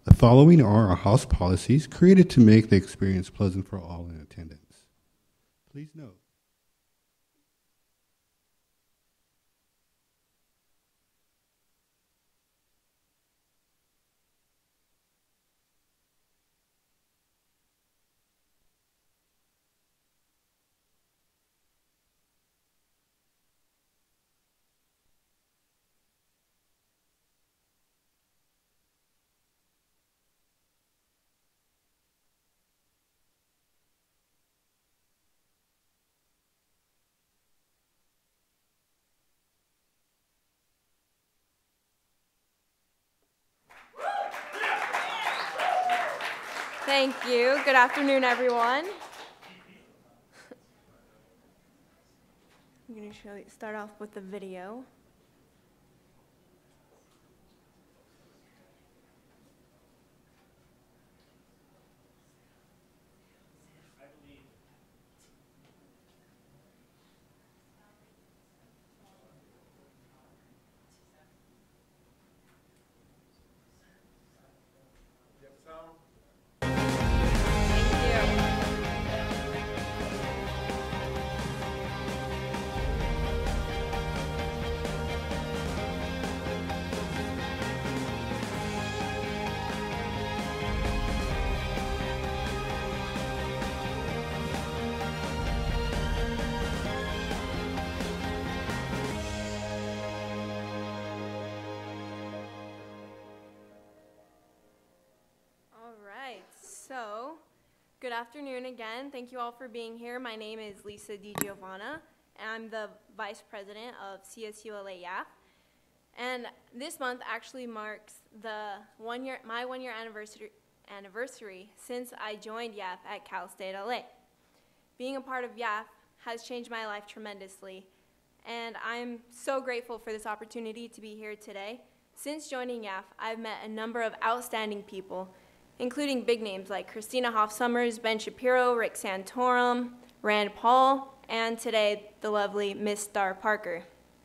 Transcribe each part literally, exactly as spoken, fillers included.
The following are our house policies created to make the experience pleasant for all in attendance. Please note, Thank you. Good afternoon, everyone. I'm going to show you, start off with the video. So, good afternoon again. Thank you all for being here. My name is Lisa DiGiovanna, and I'm the Vice President of C S U L A Y A F. And this month actually marks the one year, my one year anniversary, anniversary since I joined Y A F at Cal State L A. Being a part of Y A F has changed my life tremendously, and I'm so grateful for this opportunity to be here today. Since joining Y A F, I've met a number of outstanding people, including big names like Christina Hoff Summers, Ben Shapiro, Rick Santorum, Rand Paul, and today the lovely Miss Star Parker.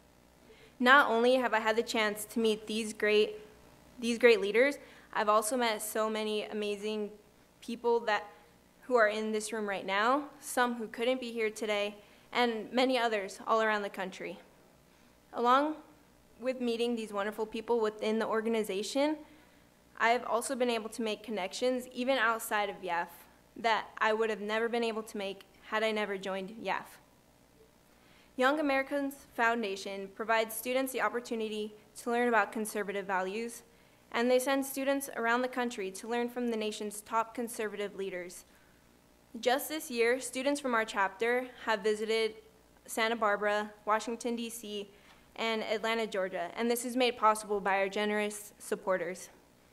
Not only have I had the chance to meet these great, these great leaders, I've also met so many amazing people that, who are in this room right now, some who couldn't be here today, and many others all around the country. Along with meeting these wonderful people within the organization, I've also been able to make connections, even outside of Y A F, that I would have never been able to make had I never joined Y A F. Young Americans Foundation provides students the opportunity to learn about conservative values, and they send students around the country to learn from the nation's top conservative leaders. Just this year, students from our chapter have visited Santa Barbara, Washington, D C, and Atlanta, Georgia, and this is made possible by our generous supporters.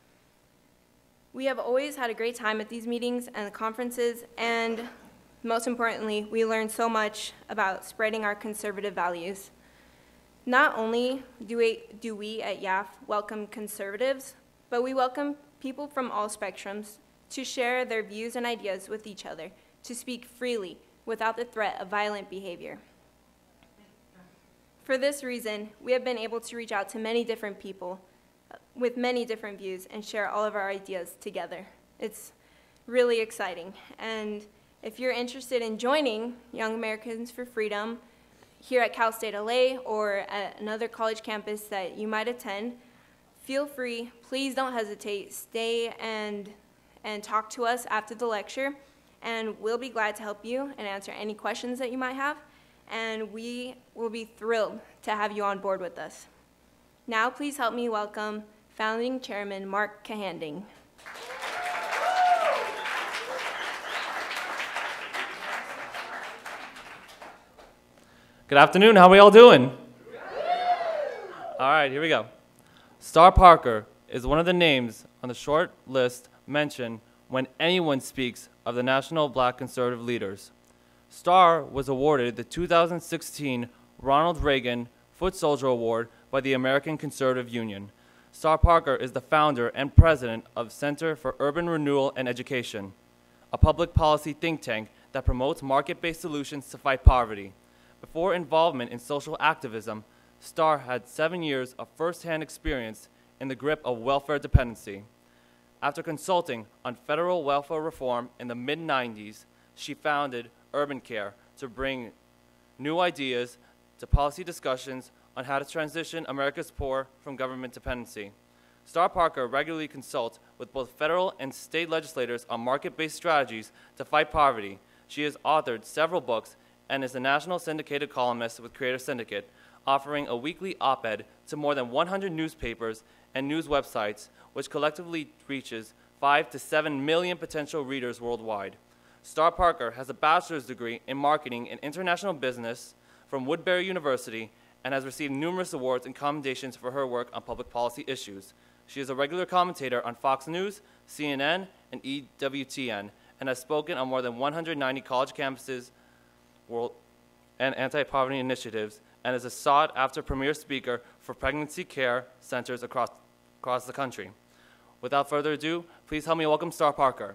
We have always had a great time at these meetings and conferences, and most importantly, we learn so much about spreading our conservative values. Not only do we, do we at Y A F welcome conservatives, but we welcome people from all spectrums to share their views and ideas with each other, to speak freely without the threat of violent behavior. For this reason, we have been able to reach out to many different people with many different views and share all of our ideas together. It's really exciting. And if you're interested in joining Young Americans for Freedom here at Cal State L A or at another college campus that you might attend, feel free. Please don't hesitate. Stay and, and talk to us after the lecture, and we'll be glad to help you and answer any questions that you might have, and we will be thrilled to have you on board with us. Now, please help me welcome Founding Chairman Mark Cahanding. Good afternoon, how are we all doing? All right, here we go. Star Parker is one of the names on the short list mentioned when anyone speaks of the National Black Conservative Leaders. Star was awarded the two thousand sixteen Ronald Reagan Foot Soldier Award by the American Conservative Union. Star Parker is the founder and president of Center for Urban Renewal and Education, a public policy think tank that promotes market-based solutions to fight poverty. Before involvement in social activism, Star had seven years of first-hand experience in the grip of welfare dependency. After consulting on federal welfare reform in the mid nineties, she founded Urban Care to bring new ideas to policy discussions on how to transition America's poor from government dependency. Star Parker regularly consults with both federal and state legislators on market-based strategies to fight poverty. She has authored several books and is a national syndicated columnist with Creator Syndicate, offering a weekly op-ed to more than one hundred newspapers and news websites, which collectively reaches five to seven million potential readers worldwide. Star Parker has a bachelor's degree in marketing and international business from Woodbury University and has received numerous awards and commendations for her work on public policy issues. She is a regular commentator on Fox News, C N N, and E W T N, and has spoken on more than one hundred ninety college campuses world and anti-poverty initiatives, and is a sought-after premier speaker for pregnancy care centers across, across the country. Without further ado, please help me welcome Star Parker.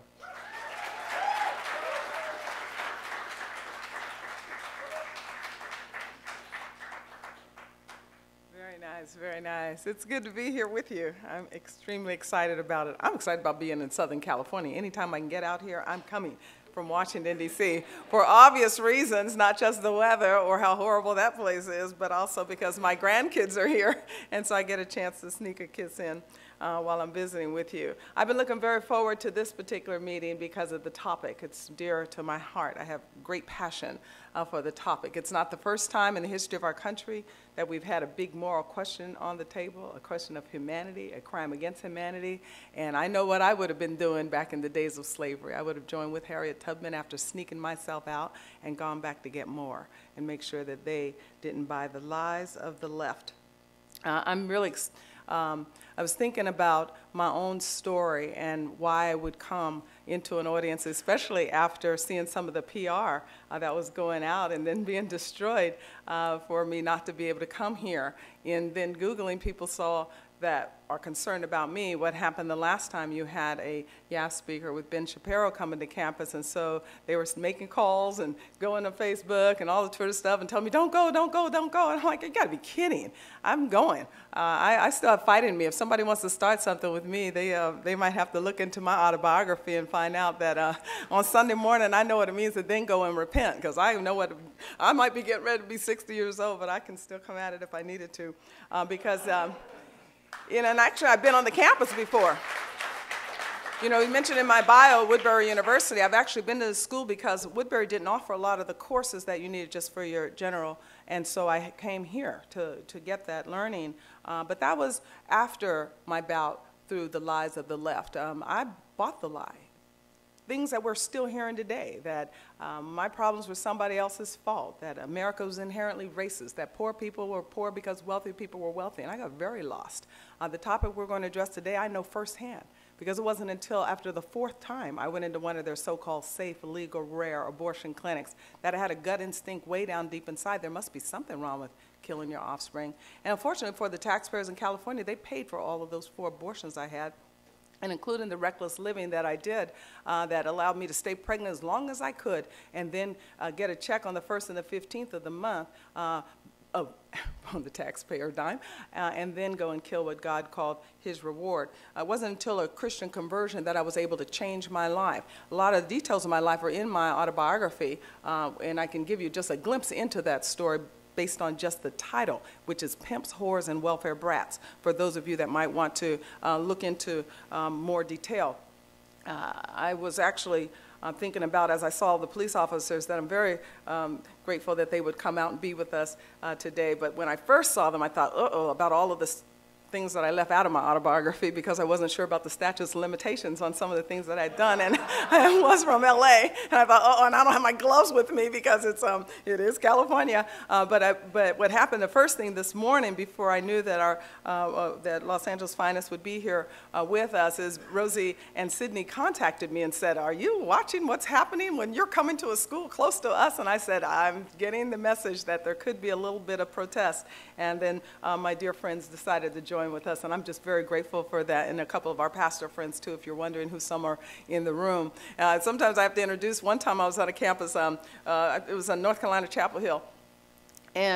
Nice, very nice. It's good to be here with you. I'm extremely excited about it. I'm excited about being in Southern California. Anytime I can get out here, I'm coming from Washington, D C for obvious reasons, not just the weather or how horrible that place is, but also because my grandkids are here, and so I get a chance to sneak a kiss in uh, while I'm visiting with you. I've been looking very forward to this particular meeting because of the topic. It's dear to my heart. I have great passion uh, for the topic. It's not the first time in the history of our country that we've had a big moral question on the table, a question of humanity, a crime against humanity. And I know what I would have been doing back in the days of slavery. I would have joined with Harriet Tubman after sneaking myself out and gone back to get more and make sure that they didn't buy the lies of the left. Uh, I'm really, um, I was thinking about my own story and why I would come into an audience, especially after seeing some of the P R uh, that was going out and then being destroyed uh, for me not to be able to come here. And then Googling, people saw that are concerned about me, what happened the last time you had a Y A F speaker with Ben Shapiro coming to campus, and so they were making calls and going to Facebook and all the Twitter stuff and telling me, don't go, don't go, don't go. And I'm like, you gotta be kidding. I'm going. Uh, I, I still have fight in me. If somebody wants to start something with me, they, uh, they might have to look into my autobiography and find out that uh, on Sunday morning, I know what it means to then go and repent, because I know what, I might be getting ready to be sixty years old, but I can still come at it if I needed to, uh, because um, You know, and actually, I've been on the campus before. You know, you mentioned in my bio, Woodbury University. I've actually been to the school because Woodbury didn't offer a lot of the courses that you needed just for your general, and so I came here to, to get that learning. Uh, but that was after my bout through the lies of the left. Um, I bought the lie. Things that we're still hearing today, that um, my problems were somebody else's fault, that America was inherently racist, that poor people were poor because wealthy people were wealthy, and I got very lost. Uh, the topic we're going to address today, I know firsthand, because it wasn't until after the fourth time I went into one of their so-called safe, legal, rare abortion clinics that I had a gut instinct way down deep inside, there must be something wrong with killing your offspring. And unfortunately for the taxpayers in California, they paid for all of those four abortions I had, and including the reckless living that I did uh, that allowed me to stay pregnant as long as I could and then uh, get a check on the first and the fifteenth of the month uh, oh, on the taxpayer dime, uh, and then go and kill what God called his reward. It wasn't until a Christian conversion that I was able to change my life. A lot of the details of my life are in my autobiography, uh, and I can give you just a glimpse into that story based on just the title, which is Pimps, Whores, and Welfare Brats, for those of you that might want to uh, look into um, more detail. Uh, I was actually uh, thinking about, as I saw the police officers, that I'm very um, grateful that they would come out and be with us uh, today. But when I first saw them, I thought, uh-oh, about all of this things that I left out of my autobiography because I wasn't sure about the statutes of limitations on some of the things that I'd done, and I was from L A, and I thought, oh, and I don't have my gloves with me because it's um, it is California. Uh, but I, but what happened the first thing this morning, before I knew that our uh, uh, that Los Angeles Finest would be here uh, with us, is Rosie and Sydney contacted me and said, "Are you watching what's happening when you're coming to a school close to us?" And I said, "I'm getting the message that there could be a little bit of protest." And then uh, my dear friends decided to join with us, and I'm just very grateful for that, and a couple of our pastor friends too, if you're wondering who some are in the room. Uh, sometimes I have to introduce. One time I was on a campus, um, uh, it was on North Carolina, Chapel Hill, and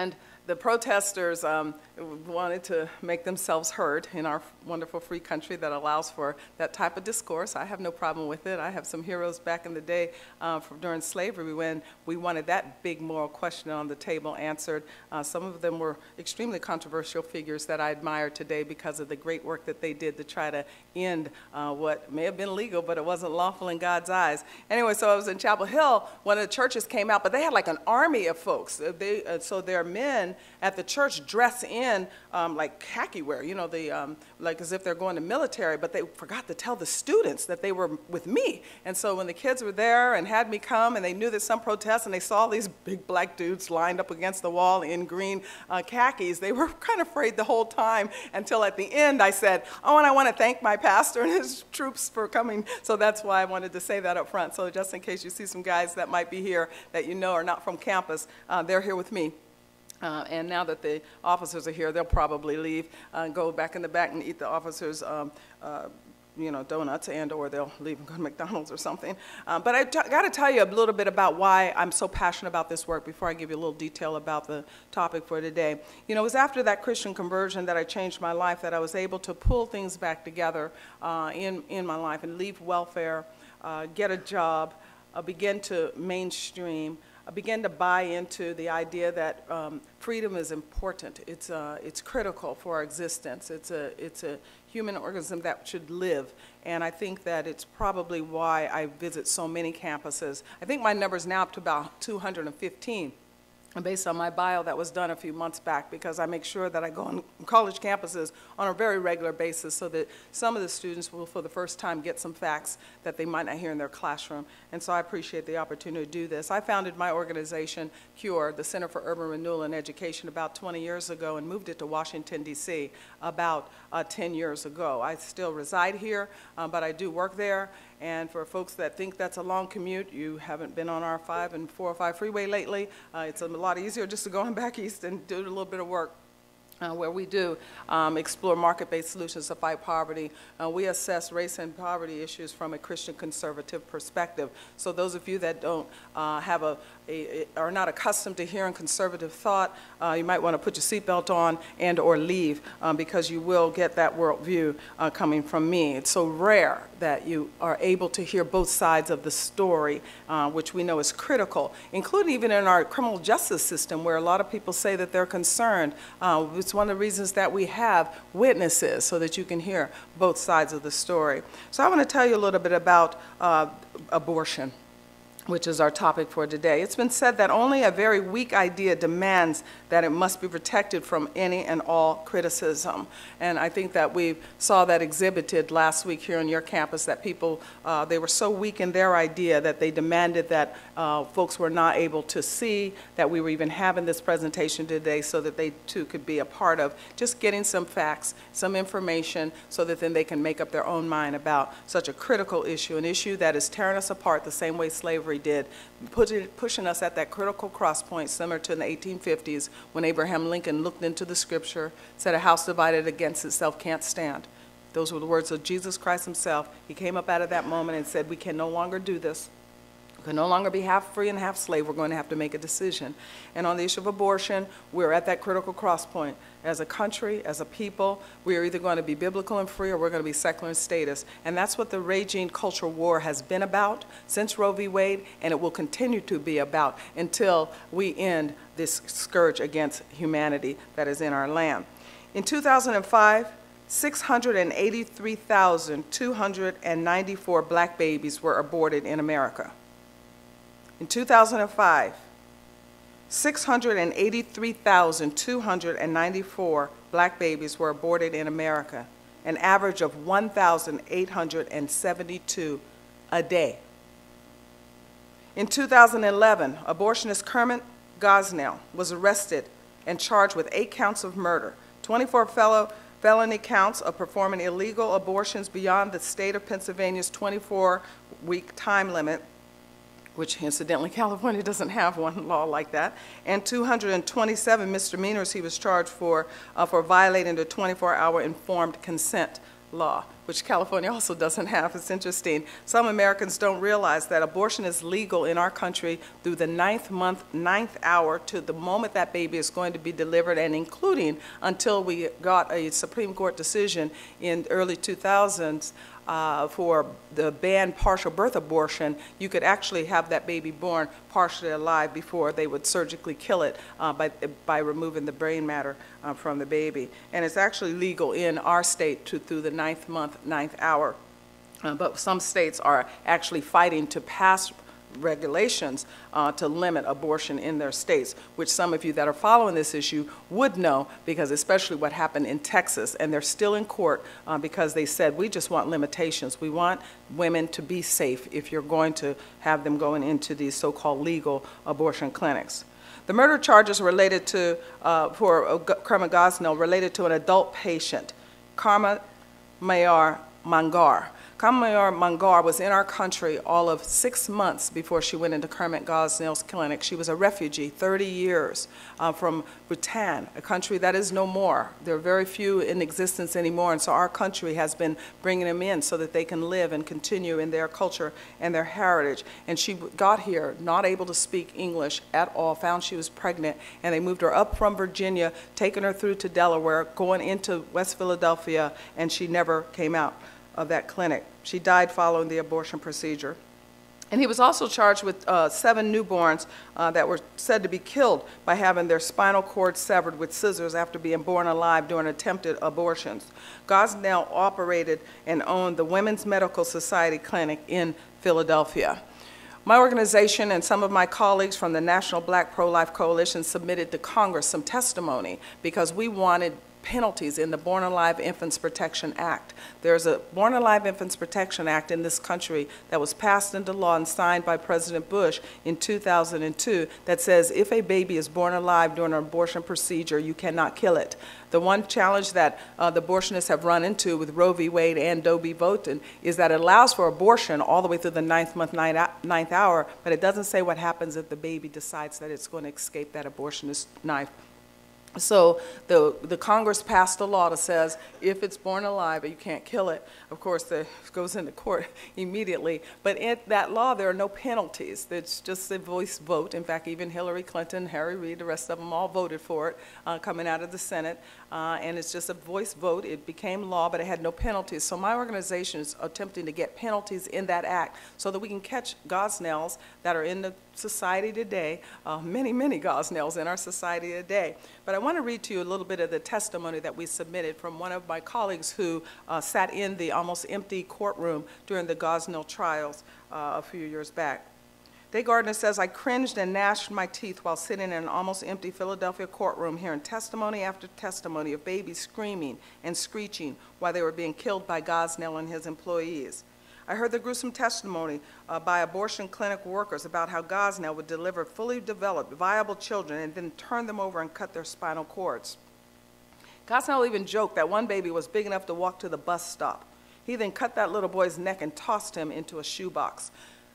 the protesters um, wanted to make themselves heard in our wonderful free country that allows for that type of discourse. I have no problem with it. I have some heroes back in the day uh, from during slavery when we wanted that big moral question on the table answered. Uh, some of them were extremely controversial figures that I admire today because of the great work that they did to try to end uh, what may have been legal, but it wasn't lawful in God's eyes. Anyway, so I was in Chapel Hill. One of the churches came out, but they had like an army of folks. They, uh, so their men at the church dress in um, like khaki wear, you know, the, um, like as if they're going to military, but they forgot to tell the students that they were with me. And so when the kids were there and had me come and they knew that some protests and they saw these big black dudes lined up against the wall in green uh, khakis, they were kind of afraid the whole time until at the end I said, oh, and I want to thank my pastor and his troops for coming. So that's why I wanted to say that up front. So just in case you see some guys that might be here that you know are not from campus, uh, they're here with me. Uh, and now that the officers are here, they'll probably leave uh, and go back in the back and eat the officers' um, uh, you know, donuts, and or they'll leave and go to McDonald's or something. Uh, but I got to tell you a little bit about why I'm so passionate about this work before I give you a little detail about the topic for today. You know, it was after that Christian conversion that I changed my life that I was able to pull things back together uh, in, in my life and leave welfare, uh, get a job, uh, begin to mainstream, I began to buy into the idea that um, freedom is important. It's, uh, it's critical for our existence. It's a, it's a human organism that should live. And I think that it's probably why I visit so many campuses. I think my number is now up to about two hundred fifteen. Based on my bio that was done a few months back, because I make sure that I go on college campuses on a very regular basis so that some of the students will for the first time get some facts that they might not hear in their classroom. And so I appreciate the opportunity to do this. I founded my organization, CURE, the Center for Urban Renewal and Education, about twenty years ago and moved it to Washington, D C about uh, ten years ago. I still reside here, um, but I do work there. And for folks that think that's a long commute, you haven't been on our five and four oh five freeway lately, uh, it's a lot easier just to go on back east and do a little bit of work. Uh, where we do um, explore market-based solutions to fight poverty. Uh, we assess race and poverty issues from a Christian conservative perspective. So those of you that don't uh, have a, a, a, are not accustomed to hearing conservative thought, uh, you might want to put your seatbelt on and or leave um, because you will get that worldview uh, coming from me. It's so rare that you are able to hear both sides of the story, uh, which we know is critical, including even in our criminal justice system where a lot of people say that they're concerned. Uh, It's one of the reasons that we have witnesses so that you can hear both sides of the story. So I want to tell you a little bit about uh, abortion, which is our topic for today. It's been said that only a very weak idea demands that it must be protected from any and all criticism. And I think that we saw that exhibited last week here on your campus, that people, uh, they were so weak in their idea that they demanded that uh, folks were not able to see that we were even having this presentation today so that they too could be a part of just getting some facts, some information, so that then they can make up their own mind about such a critical issue, an issue that is tearing us apart the same way slavery did, pushing us at that critical cross point similar to in the eighteen fifties when Abraham Lincoln looked into the scripture, said a house divided against itself can't stand. Those were the words of Jesus Christ himself. He came up out of that moment and said, we can no longer do this. We can no longer be half free and half slave. We're going to have to make a decision. And on the issue of abortion, we're at that critical cross point. As a country, as a people, we are either going to be biblical and free or we're going to be secular in status. And that's what the raging cultural war has been about since Roe v. Wade, and it will continue to be about until we end this scourge against humanity that is in our land. In two thousand five, six hundred eighty-three thousand two hundred ninety-four black babies were aborted in America. In two thousand five, six hundred eighty-three thousand two hundred ninety-four black babies were aborted in America, an average of one thousand eight hundred seventy-two a day. In two thousand eleven, abortionist Kermit Gosnell was arrested and charged with eight counts of murder, twenty-four fellow felony counts of performing illegal abortions beyond the state of Pennsylvania's twenty-four week time limit, which incidentally California doesn't have one law like that, and two hundred twenty-seven misdemeanors he was charged for uh, for violating the twenty-four hour informed consent law, which California also doesn't have. It's interesting. Some Americans don't realize that abortion is legal in our country through the ninth month, ninth hour to the moment that baby is going to be delivered, and including until we got a Supreme Court decision in early two thousands uh, for the banned partial birth abortion. You could actually have that baby born partially alive before they would surgically kill it uh, by, by removing the brain matter uh, from the baby. And it's actually legal in our state to, through the ninth month, ninth hour. Uh, but some states are actually fighting to pass regulations uh, to limit abortion in their states, which some of you that are following this issue would know, because especially what happened in Texas, and they're still in court uh, because they said, we just want limitations. We want women to be safe if you're going to have them going into these so-called legal abortion clinics. The murder charges related to, uh, for uh, Karma Gosnell, related to an adult patient, Karma Mayar Mangar. Kamayor Mangar was in our country all of six months before she went into Kermit Gosnell's clinic. She was a refugee, thirty years, uh, from Bhutan, a country that is no more. There are very few in existence anymore, and so our country has been bringing them in so that they can live and continue in their culture and their heritage. And she got here not able to speak English at all, found she was pregnant, and they moved her up from Virginia, taking her through to Delaware, going into West Philadelphia, and she never came out of that clinic. She died following the abortion procedure. And he was also charged with uh, seven newborns uh, that were said to be killed by having their spinal cord severed with scissors after being born alive during attempted abortions. Gosnell operated and owned the Women's Medical Society Clinic in Philadelphia. My organization and some of my colleagues from the National Black Pro-Life Coalition submitted to Congress some testimony because we wanted penalties in the Born Alive Infants Protection Act. There's a Born Alive Infants Protection Act in this country that was passed into law and signed by President Bush in two thousand two that says if a baby is born alive during an abortion procedure, you cannot kill it. The one challenge that uh, the abortionists have run into with Roe v. Wade and Doe v. Voten is that it allows for abortion all the way through the ninth month, ninth hour, but it doesn't say what happens if the baby decides that it's going to escape that abortionist knife. So the, the Congress passed a law that says if it's born alive, you can't kill it. Of course, it goes into court immediately. But in that law, there are no penalties. It's just a voice vote. In fact, even Hillary Clinton, Harry Reid, the rest of them all voted for it uh, coming out of the Senate. Uh, and it's just a voice vote. It became law, but it had no penalties. So my organization is attempting to get penalties in that act so that we can catch Gosnells that are in the society today, uh, many, many Gosnells in our society today. But I want to read to you a little bit of the testimony that we submitted from one of my colleagues who uh, sat in the almost empty courtroom during the Gosnell trials uh, a few years back. Day Gardner says, I cringed and gnashed my teeth while sitting in an almost empty Philadelphia courtroom hearing testimony after testimony of babies screaming and screeching while they were being killed by Gosnell and his employees. I heard the gruesome testimony uh, by abortion clinic workers about how Gosnell would deliver fully developed, viable children and then turn them over and cut their spinal cords. Gosnell even joked that one baby was big enough to walk to the bus stop. He then cut that little boy's neck and tossed him into a shoebox.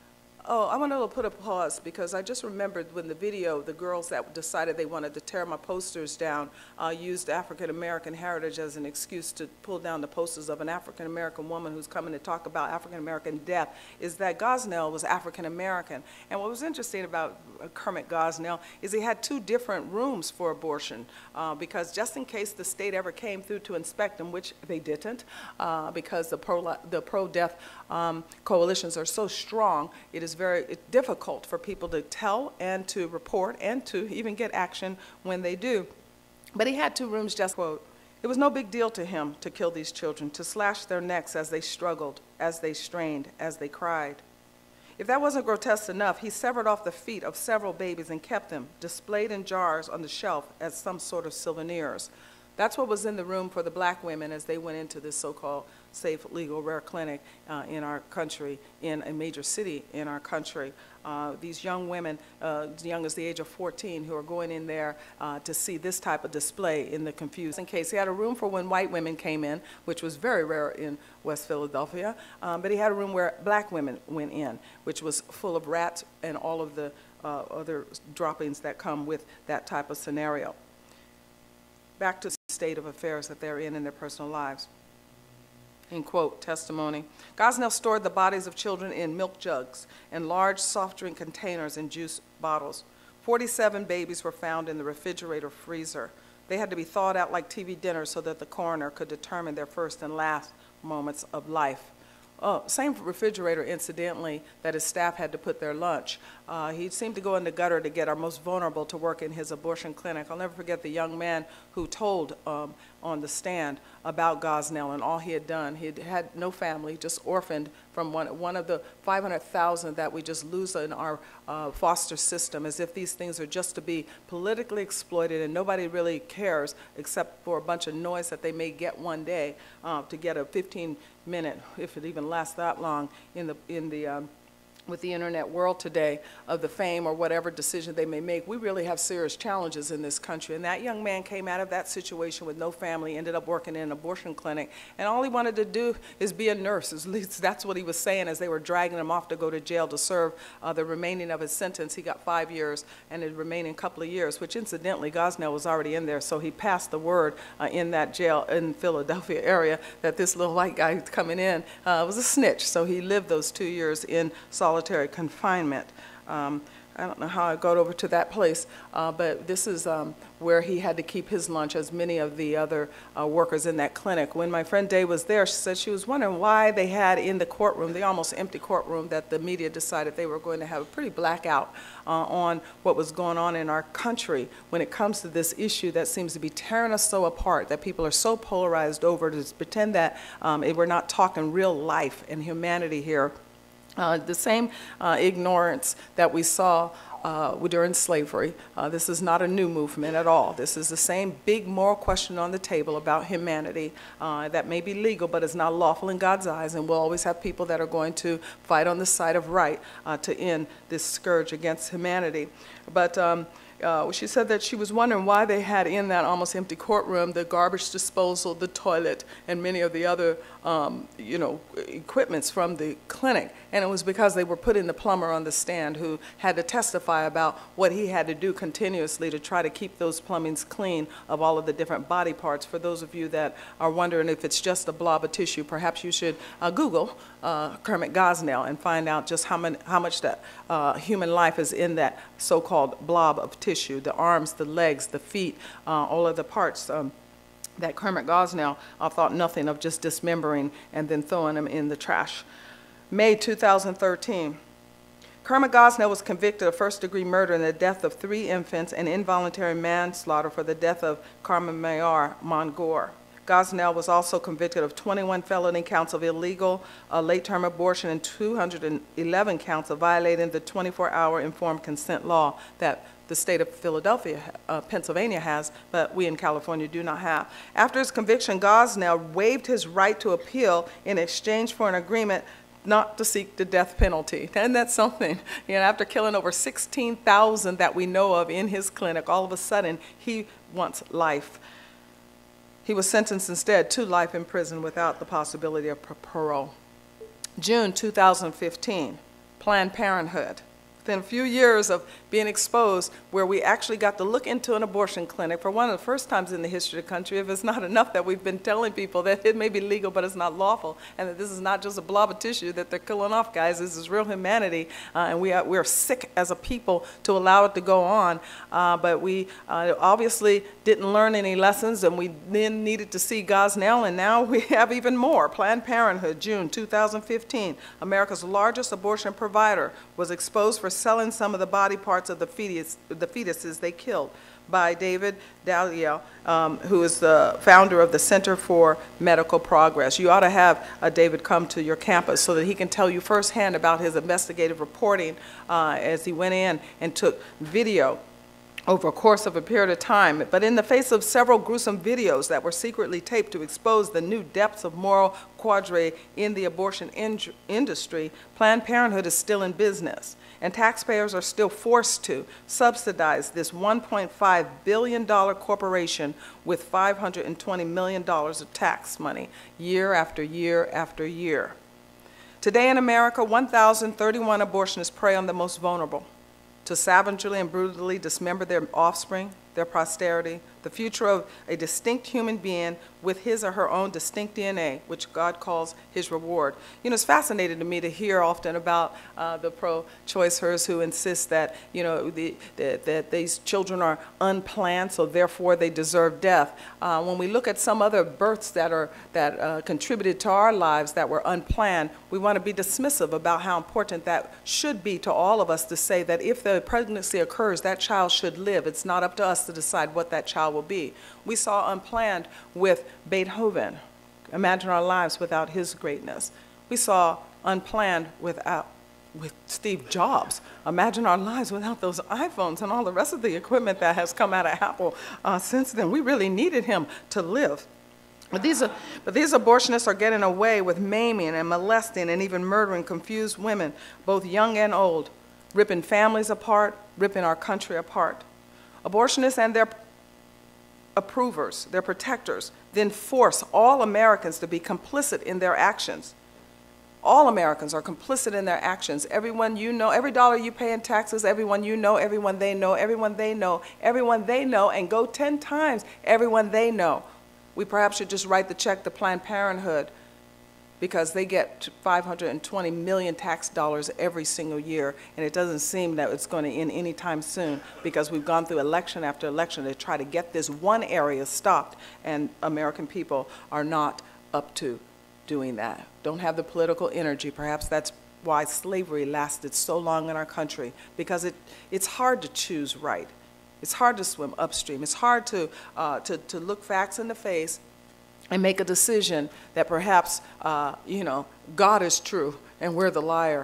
Oh, I want to put a pause because I just remembered when the video, the girls that decided they wanted to tear my posters down uh, used African-American heritage as an excuse to pull down the posters of an African-American woman who's coming to talk about African-American death, is that Gosnell was African-American. And what was interesting about Kermit Gosnell is he had two different rooms for abortion uh, because just in case the state ever came through to inspect them, which they didn't, uh, because the pro the pro-death um, coalitions are so strong, it is very difficult for people to tell and to report and to even get action when they do. But he had two rooms, just quote, it was no big deal to him to kill these children, to slash their necks as they struggled, as they strained, as they cried. If that wasn't grotesque enough, he severed off the feet of several babies and kept them displayed in jars on the shelf as some sort of souvenirs. That's what was in the room for the black women as they went into this so-called safe, legal, rare clinic uh, in our country, in a major city in our country. Uh, these young women, uh, as young as the age of fourteen, who are going in there uh, to see this type of display in the confused. In case he had a room for when white women came in, which was very rare in West Philadelphia, um, but he had a room where black women went in, which was full of rats and all of the uh, other droppings that come with that type of scenario. Back to the state of affairs that they're in in their personal lives. end quote, testimony. Gosnell stored the bodies of children in milk jugs and large soft drink containers and juice bottles. forty-seven babies were found in the refrigerator freezer. They had to be thawed out like T V dinners so that the coroner could determine their first and last moments of life. Oh, same refrigerator, incidentally, that his staff had to put their lunch. Uh, he seemed to go in the gutter to get our most vulnerable to work in his abortion clinic. I'll never forget the young man who told um, on the stand about Gosnell and all he had done. He had had no family, just orphaned from one, one of the five hundred thousand that we just lose in our uh, foster system, as if these things are just to be politically exploited and nobody really cares except for a bunch of noise that they may get one day uh, to get a fifteen minute, if it even lasts that long, in the, in the um, with the internet world today of the fame or whatever decision they may make. We really have serious challenges in this country. And that young man came out of that situation with no family, ended up working in an abortion clinic, and all he wanted to do is be a nurse. At least that's what he was saying as they were dragging him off to go to jail to serve uh, the remaining of his sentence. He got five years and the remaining couple of years, which incidentally, Gosnell was already in there, so he passed the word uh, in that jail in Philadelphia area that this little white guy coming in uh, was a snitch. So he lived those two years in solitary confinement. Um, I don't know how I got over to that place, uh, but this is um, where he had to keep his lunch, as many of the other uh, workers in that clinic. When my friend Day was there, she said she was wondering why they had in the courtroom, the almost empty courtroom, that the media decided they were going to have a pretty blackout uh, on what was going on in our country when it comes to this issue that seems to be tearing us so apart, that people are so polarized over to pretend that um, we're not talking real life and humanity here. Uh, the same uh, ignorance that we saw uh, during slavery. Uh, this is not a new movement at all. This is the same big moral question on the table about humanity uh, that may be legal but is not lawful in God's eyes, and we'll always have people that are going to fight on the side of right uh, to end this scourge against humanity. But um, Uh, she said that she was wondering why they had in that almost empty courtroom the garbage disposal, the toilet, and many of the other, um, you know, equipments from the clinic. And it was because they were putting the plumber on the stand who had to testify about what he had to do continuously to try to keep those plumbings clean of all of the different body parts. For those of you that are wondering if it's just a blob of tissue, perhaps you should uh, Google uh, Kermit Gosnell and find out just how, many, how much that uh, human life is in that so-called blob of tissue. Tissue, the arms, the legs, the feet, uh, all of the parts um, that Kermit Gosnell uh, thought nothing of just dismembering and then throwing them in the trash. May two thousand thirteen, Kermit Gosnell was convicted of first-degree murder in the death of three infants and involuntary manslaughter for the death of Carmen Mayar Mongor. Gosnell was also convicted of twenty-one felony counts of illegal uh, late-term abortion and two hundred eleven counts of violating the twenty-four hour informed consent law that the state of Philadelphia, uh, Pennsylvania has, but we in California do not have. After his conviction, Gosnell waived his right to appeal in exchange for an agreement not to seek the death penalty. And that's something. You know, after killing over sixteen thousand that we know of in his clinic, all of a sudden he wants life. He was sentenced instead to life in prison without the possibility of parole. June two thousand fifteen, Planned Parenthood. Within a few years of being exposed, where we actually got to look into an abortion clinic for one of the first times in the history of the country, if it's not enough that we've been telling people that it may be legal but it's not lawful, and that this is not just a blob of tissue that they're killing off, guys. This is real humanity, uh, and we are, we're sick as a people to allow it to go on. Uh, but we uh, obviously didn't learn any lessons, and we then needed to see Gosnell, and now we have even more. Planned Parenthood, June two thousand fifteen, America's largest abortion provider, was exposed for selling some of the body parts of the, fetus, the fetuses they killed by David Dalio, um, who is the founder of the Center for Medical Progress. You ought to have uh, David come to your campus so that he can tell you firsthand about his investigative reporting uh, as he went in and took video over a course of a period of time. But in the face of several gruesome videos that were secretly taped to expose the new depths of moral quandary in the abortion in industry, Planned Parenthood is still in business, and taxpayers are still forced to subsidize this one point five billion dollar corporation with five hundred twenty million dollars of tax money year after year after year. Today in America, one thousand thirty-one abortionists prey on the most vulnerable to savagely and brutally dismember their offspring, their posterity, the future of a distinct human being with his or her own distinct D N A, which God calls his reward. You know, it's fascinating to me to hear often about uh, the pro-choicers who insist that, you know, the, the, that these children are unplanned, so therefore they deserve death. Uh, when we look at some other births that, are, that uh, contributed to our lives that were unplanned, we want to be dismissive about how important that should be to all of us to say that if the pregnancy occurs, that child should live. It's not up to us to decide what that child will be. We saw unplanned with Beethoven. Imagine our lives without his greatness. We saw unplanned without, with Steve Jobs. Imagine our lives without those iPhones and all the rest of the equipment that has come out of Apple uh, since then. We really needed him to live. But these, are, but these abortionists are getting away with maiming and molesting and even murdering confused women, both young and old, ripping families apart, ripping our country apart. Abortionists and their approvers, their protectors, then force all Americans to be complicit in their actions. All Americans are complicit in their actions. Everyone you know, every dollar you pay in taxes, everyone you know, everyone they know, everyone they know, everyone they know, and go ten times everyone they know. We perhaps should just write the check to Planned Parenthood because they get five hundred twenty million tax dollars every single year, and it doesn't seem that it's going to end anytime soon because we've gone through election after election to try to get this one area stopped, and American people are not up to doing that. Don't have the political energy. Perhaps that's why slavery lasted so long in our country, because it, it's hard to choose right. It's hard to swim upstream. It's hard to, uh, to, to look facts in the face and make a decision that perhaps, uh, you know, God is true and we're the liar.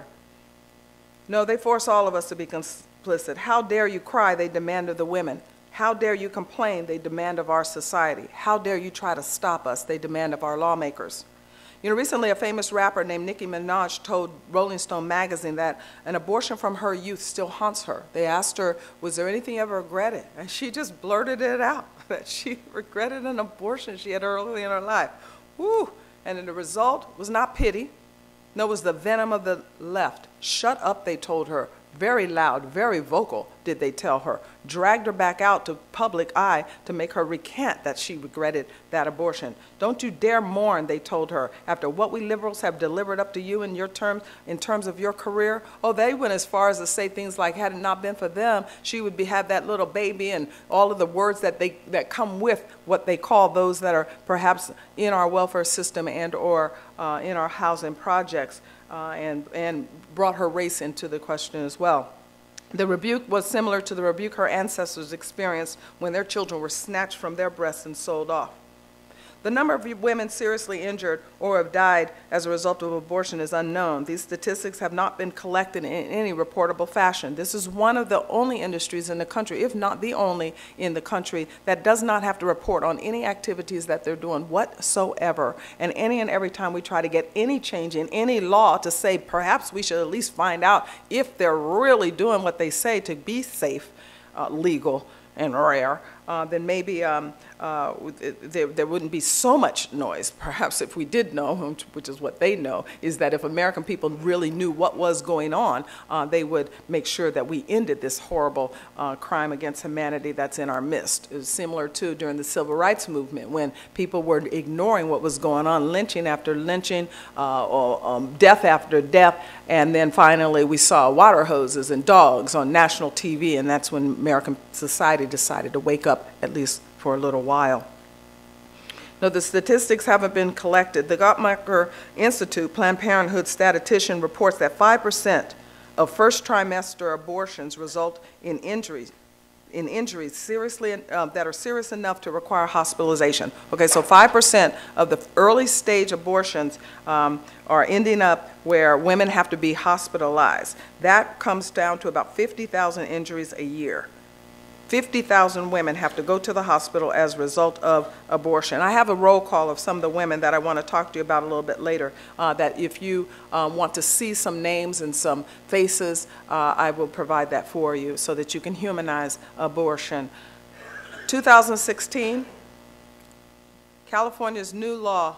No, they force all of us to be complicit. How dare you cry, they demand of the women. How dare you complain, they demand of our society. How dare you try to stop us, they demand of our lawmakers. You know, recently a famous rapper named Nicki Minaj told Rolling Stone magazine that an abortion from her youth still haunts her. They asked her, was there anything you ever regretted? And she just blurted it out, that she regretted an abortion she had early in her life. Woo! And the result was not pity. No, it was the venom of the left. Shut up, they told her. Very loud, very vocal, did they tell her. Dragged her back out to public eye to make her recant that she regretted that abortion. Don't you dare mourn, they told her, after what we liberals have delivered up to you in your terms, in terms of your career. Oh, they went as far as to say things like, had it not been for them, she would be, have that little baby, and all of the words that, they, that come with what they call those that are perhaps in our welfare system and or uh, in our housing projects. Uh, and, and brought her race into the question as well. The rebuke was similar to the rebuke her ancestors experienced when their children were snatched from their breasts and sold off. The number of women seriously injured or have died as a result of abortion is unknown. These statistics have not been collected in any reportable fashion. This is one of the only industries in the country, if not the only in the country, that does not have to report on any activities that they're doing whatsoever. And any and every time we try to get any change in any law to say perhaps we should at least find out if they're really doing what they say to be safe, uh, legal, and rare, uh, then maybe um, uh, there, there wouldn't be so much noise. Perhaps if we did know, which is what they know, is that if American people really knew what was going on, uh, they would make sure that we ended this horrible uh, crime against humanity that's in our midst. It was similar to during the Civil Rights Movement when people were ignoring what was going on, lynching after lynching, uh, or um, death after death, and then finally we saw water hoses and dogs on national T V, and that's when American society decided to wake up, at least for a little while. No, the statistics haven't been collected. The Gottmacher Institute, Planned Parenthood statistician, reports that five percent of first trimester abortions result in injuries, in injuries seriously, uh, that are serious enough to require hospitalization. Okay, so five percent of the early stage abortions um, are ending up where women have to be hospitalized. That comes down to about fifty thousand injuries a year. fifty thousand women have to go to the hospital as a result of abortion. I have a roll call of some of the women that I want to talk to you about a little bit later, uh, that if you uh, want to see some names and some faces, uh, I will provide that for you so that you can humanize abortion. two thousand sixteen, California's new law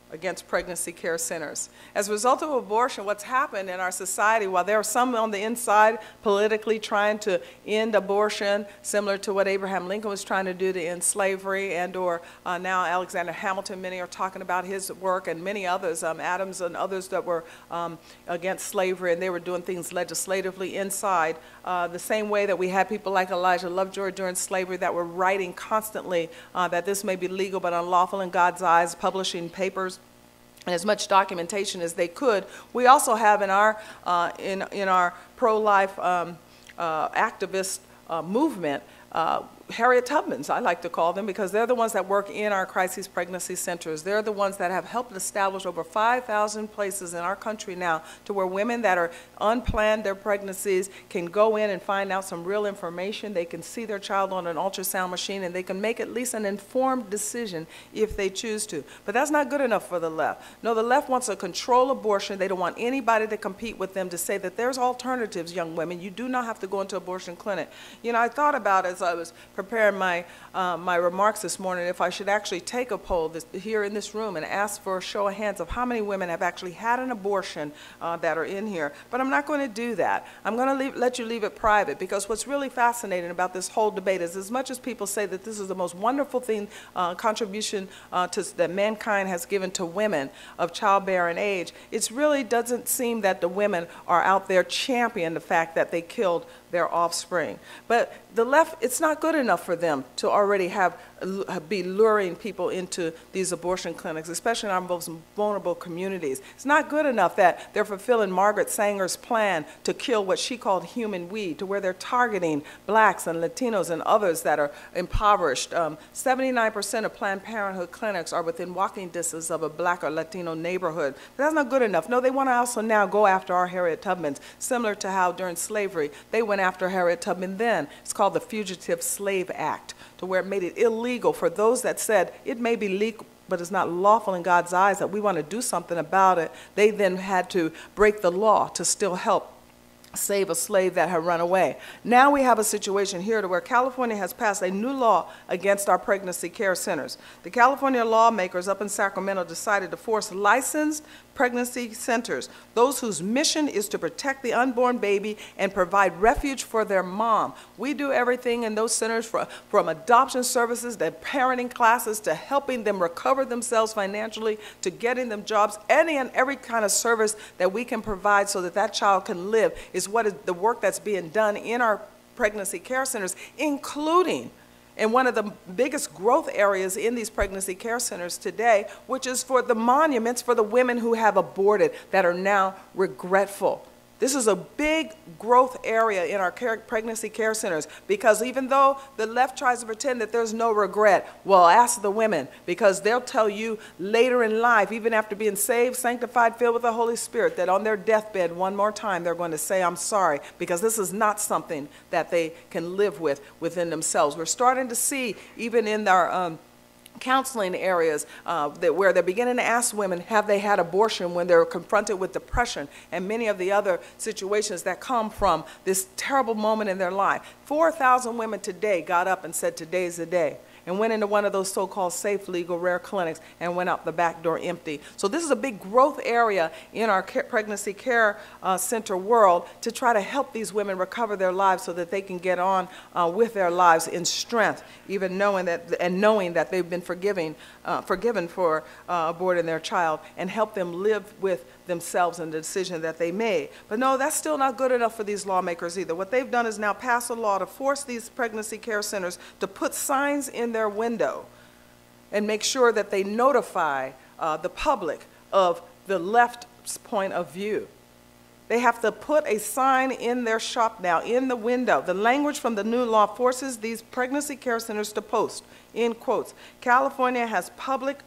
against pregnancy care centers. As a result of abortion, what's happened in our society, while there are some on the inside politically trying to end abortion, similar to what Abraham Lincoln was trying to do to end slavery, and or uh, now Alexander Hamilton, many are talking about his work, and many others, um, Adams and others that were um, against slavery, and they were doing things legislatively inside, uh, the same way that we had people like Elijah Lovejoy during slavery that were writing constantly uh, that this may be legal but unlawful in God's eyes, publishing papers and as much documentation as they could. We also have in our, uh, in, in our pro-life um, uh, activist uh, movement, uh, Harriet Tubmans, I like to call them, because they're the ones that work in our crisis pregnancy centers. They're the ones that have helped establish over five thousand places in our country now to where women that are unplanned their pregnancies can go in and find out some real information. They can see their child on an ultrasound machine, and they can make at least an informed decision if they choose to. But that's not good enough for the left. No, the left wants to control abortion. They don't want anybody to compete with them to say that there's alternatives, young women. You do not have to go into an abortion clinic. You know, I thought about as I was preparing my, uh, my remarks this morning if I should actually take a poll this, here in this room and ask for a show of hands of how many women have actually had an abortion uh, that are in here. But I'm not going to do that. I'm going to let you leave it private, because what's really fascinating about this whole debate is, as much as people say that this is the most wonderful thing, uh, contribution uh, to, that mankind has given to women of childbearing age, it really doesn't seem that the women are out there championing the fact that they killed their offspring. But the left, it's not good enough for them to already have be luring people into these abortion clinics, especially in our most vulnerable communities. It's not good enough that they're fulfilling Margaret Sanger's plan to kill what she called human weed, to where they're targeting blacks and Latinos and others that are impoverished. seventy-nine percent of Planned Parenthood clinics are within walking distance of a black or Latino neighborhood. But that's not good enough. No, they want to also now go after our Harriet Tubmans, similar to how during slavery they went after Harriet Tubman then. It's called the Fugitive Slave Act, to where it made it illegal for those that said it may be legal but it's not lawful in God's eyes, that we want to do something about it. They then had to break the law to still help save a slave that had run away. Now we have a situation here to where California has passed a new law against our pregnancy care centers. The California lawmakers up in Sacramento decided to force licensed pregnancy centers, those whose mission is to protect the unborn baby and provide refuge for their mom. We do everything in those centers, from, from adoption services to parenting classes to helping them recover themselves financially to getting them jobs. Any and every kind of service that we can provide so that that child can live is what is the work that's being done in our pregnancy care centers, including in one of the biggest growth areas in these pregnancy care centers today, which is for the monuments for the women who have aborted that are now regretful. This is a big growth area in our care, pregnancy care centers, because even though the left tries to pretend that there's no regret, well, ask the women, because they'll tell you later in life, even after being saved, sanctified, filled with the Holy Spirit, that on their deathbed one more time they're going to say, I'm sorry, because this is not something that they can live with within themselves. We're starting to see, even in our um, counseling areas uh, that where they're beginning to ask women, have they had abortion, when they're confronted with depression and many of the other situations that come from this terrible moment in their life. four thousand women today got up and said, today's the day, and went into one of those so-called safe, legal, rare clinics and went out the back door empty. So this is a big growth area in our care, pregnancy care uh, center world to try to help these women recover their lives so that they can get on uh, with their lives in strength, even knowing that, and knowing that they've been forgiving, uh, forgiven for uh, aborting their child, and help them live with themselves and the decision that they made. But no, that's still not good enough for these lawmakers either. What they've done is now pass a law to force these pregnancy care centers to put signs in their window and make sure that they notify uh, the public of the left's point of view. They have to put a sign in their shop now, in the window. The language from the new law forces these pregnancy care centers to post, in quotes, California has public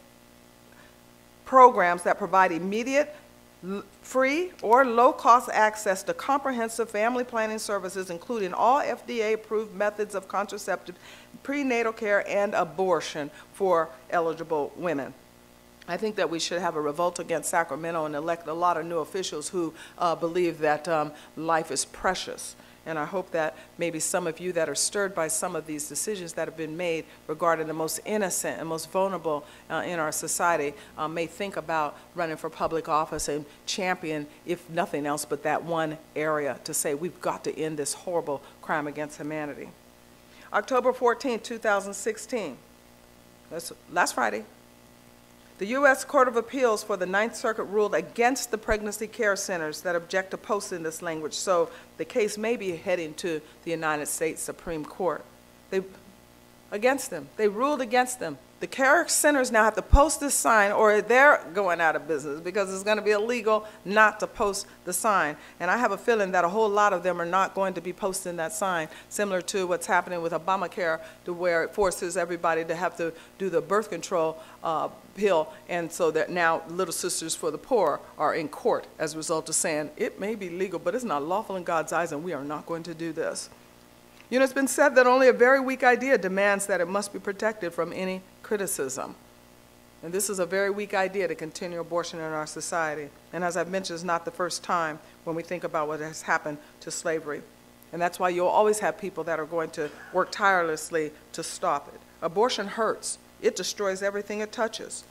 programs that provide immediate, free or low-cost access to comprehensive family planning services, including all F D A-approved methods of contraceptive, prenatal care, and abortion for eligible women. I think that we should have a revolt against Sacramento and elect a lot of new officials who uh, believe that um, life is precious And I hope that maybe some of you that are stirred by some of these decisions that have been made regarding the most innocent and most vulnerable uh, in our society uh, may think about running for public office and champion, if nothing else, but that one area to say we've got to end this horrible crime against humanity. October fourteenth, two thousand sixteen, that's last Friday, the U S Court of Appeals for the Ninth Circuit ruled against the pregnancy care centers that object to posting this language, so the case may be heading to the United States Supreme Court. They, against them. They ruled against them. The care centers now have to post this sign or they're going out of business because it's going to be illegal not to post the sign. And I have a feeling that a whole lot of them are not going to be posting that sign, similar to what's happening with Obamacare, to where it forces everybody to have to do the birth control uh, pill, and so that now Little Sisters for the Poor are in court as a result of saying it may be legal, but it's not lawful in God's eyes, and we are not going to do this. You know, it's been said that only a very weak idea demands that it must be protected from any criticism. And this is a very weak idea to continue abortion in our society. And as I've mentioned, it's not the first time when we think about what has happened to slavery. And that's why you'll always have people that are going to work tirelessly to stop it. Abortion hurts. It destroys everything it touches.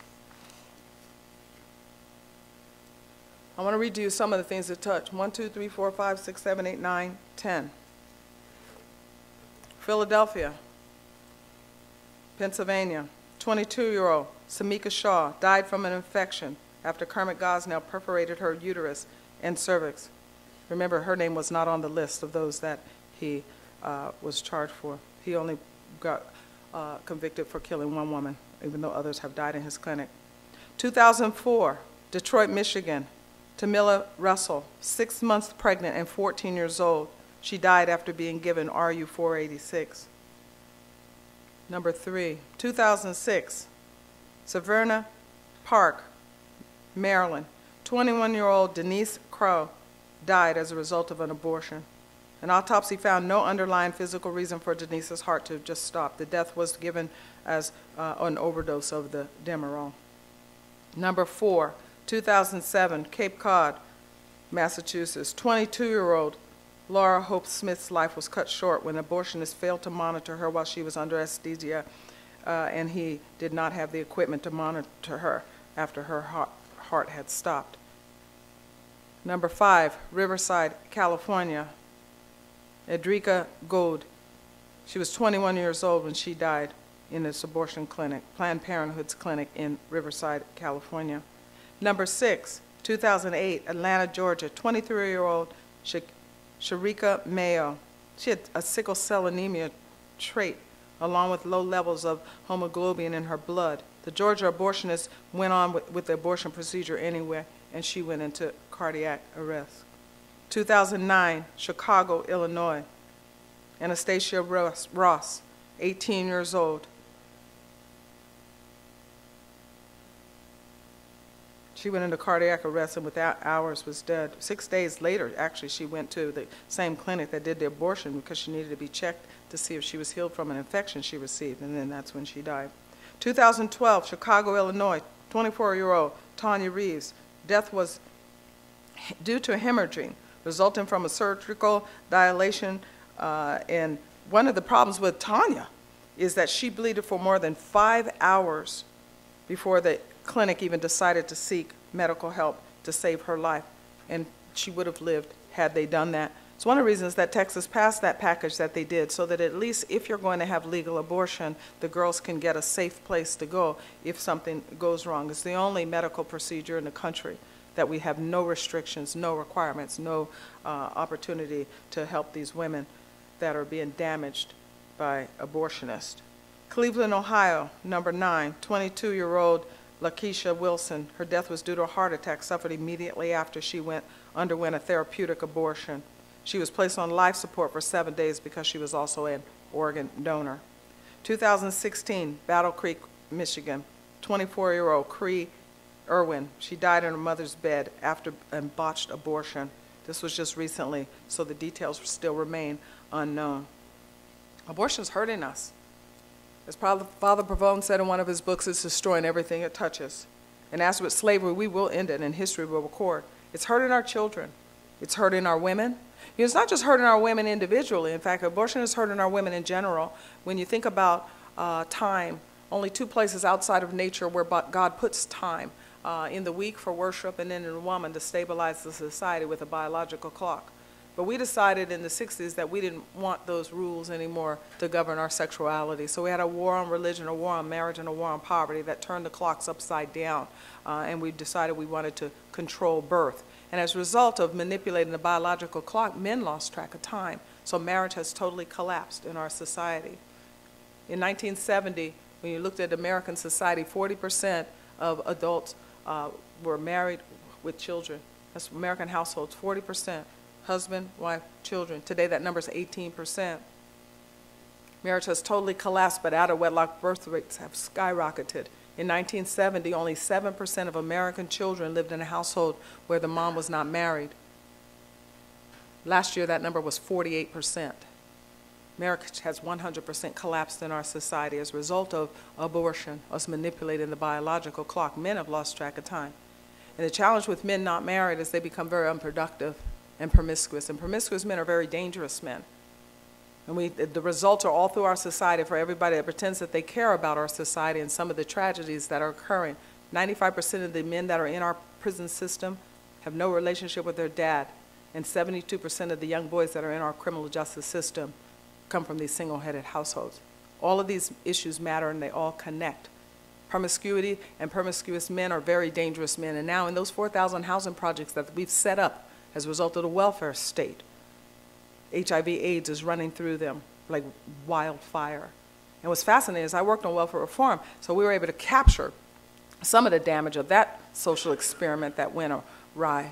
I want to read to you some of the things it touch. One, two, three, four, five, six, seven, eight, nine, ten. Philadelphia, Pennsylvania, twenty-two-year-old Samika Shaw died from an infection after Kermit Gosnell perforated her uterus and cervix. Remember, her name was not on the list of those that he uh, was charged for. He only got uh, convicted for killing one woman, even though others have died in his clinic. two thousand four, Detroit, Michigan, Tamila Russell, six months pregnant and fourteen years old. She died after being given R U four eighty-six. Number three, two thousand six, Severna Park, Maryland. twenty-one-year-old Denise Crow died as a result of an abortion. An autopsy found no underlying physical reason for Denise's heart to have just stopped. The death was given as uh, an overdose of the Demerol. Number four, two thousand seven, Cape Cod, Massachusetts. twenty-two-year-old Laura Hope Smith's life was cut short when abortionists failed to monitor her while she was under anesthesia, uh, and he did not have the equipment to monitor her after her heart, heart had stopped. Number five, Riverside, California, Edrika Gold. She was twenty-one years old when she died in this abortion clinic, Planned Parenthood's clinic in Riverside, California. Number six, two thousand eight, Atlanta, Georgia, twenty-three-year-old Sharika Mayo. She had a sickle cell anemia trait, along with low levels of hemoglobin in her blood. The Georgia abortionist went on with, with the abortion procedure anyway, and she went into cardiac arrest. two thousand nine, Chicago, Illinois. Anastasia Ross, Ross, eighteen years old. She went into cardiac arrest and within hours was dead. Six days later, actually, she went to the same clinic that did the abortion because she needed to be checked to see if she was healed from an infection she received, and then that's when she died. two thousand twelve, Chicago, Illinois, twenty-four-year-old Tanya Reeves. Death was due to hemorrhaging resulting from a surgical dilation, uh, and one of the problems with Tanya is that she bleeded for more than five hours before the clinic even decided to seek medical help to save her life, and she would have lived had they done that. It's one of the reasons that Texas passed that package that they did, so that at least if you're going to have legal abortion, the girls can get a safe place to go if something goes wrong. It's the only medical procedure in the country that we have no restrictions, no requirements, no uh, opportunity to help these women that are being damaged by abortionists. Cleveland, Ohio, number nine, twenty-two-year-old Lakeisha Wilson. Her death was due to a heart attack suffered immediately after she went, underwent a therapeutic abortion. She was placed on life support for seven days because she was also an organ donor. two thousand sixteen, Battle Creek, Michigan, twenty-four-year-old Cree Irwin. She died in her mother's bed after a botched abortion. This was just recently, so the details still remain unknown. Abortion is hurting us. As Father Pavone said in one of his books, it's destroying everything it touches. And as with slavery, we will end it and history will record. It's hurting our children. It's hurting our women. You know, it's not just hurting our women individually. In fact, abortion is hurting our women in general. When you think about uh, time, only two places outside of nature where God puts time, uh, in the week for worship and then in the woman to stabilize the society with a biological clock. But we decided in the sixties that we didn't want those rules anymore to govern our sexuality. So we had a war on religion, a war on marriage, and a war on poverty that turned the clocks upside down. Uh, and we decided we wanted to control birth. And as a result of manipulating the biological clock, men lost track of time. So marriage has totally collapsed in our society. In nineteen seventy, when you looked at American society, forty percent of adults uh, were married with children. That's American households, forty percent. Husband, wife, children. Today that number is eighteen percent. Marriage has totally collapsed, but out-of-wedlock birth rates have skyrocketed. In nineteen seventy, only seven percent of American children lived in a household where the mom was not married. Last year, that number was forty-eight percent. Marriage has one hundred percent collapsed in our society as a result of abortion, us manipulating the biological clock. Men have lost track of time. And the challenge with men not married is they become very unproductive and promiscuous. And promiscuous men are very dangerous men. And we, the results are all through our society for everybody that pretends that they care about our society and some of the tragedies that are occurring. ninety-five percent of the men that are in our prison system have no relationship with their dad. And seventy-two percent of the young boys that are in our criminal justice system come from these single-headed households. All of these issues matter and they all connect. Promiscuity and promiscuous men are very dangerous men. And now in those four thousand housing projects that we've set up as a result of the welfare state, H I V AIDS is running through them like wildfire. And what's fascinating is I worked on welfare reform, so we were able to capture some of the damage of that social experiment that went awry.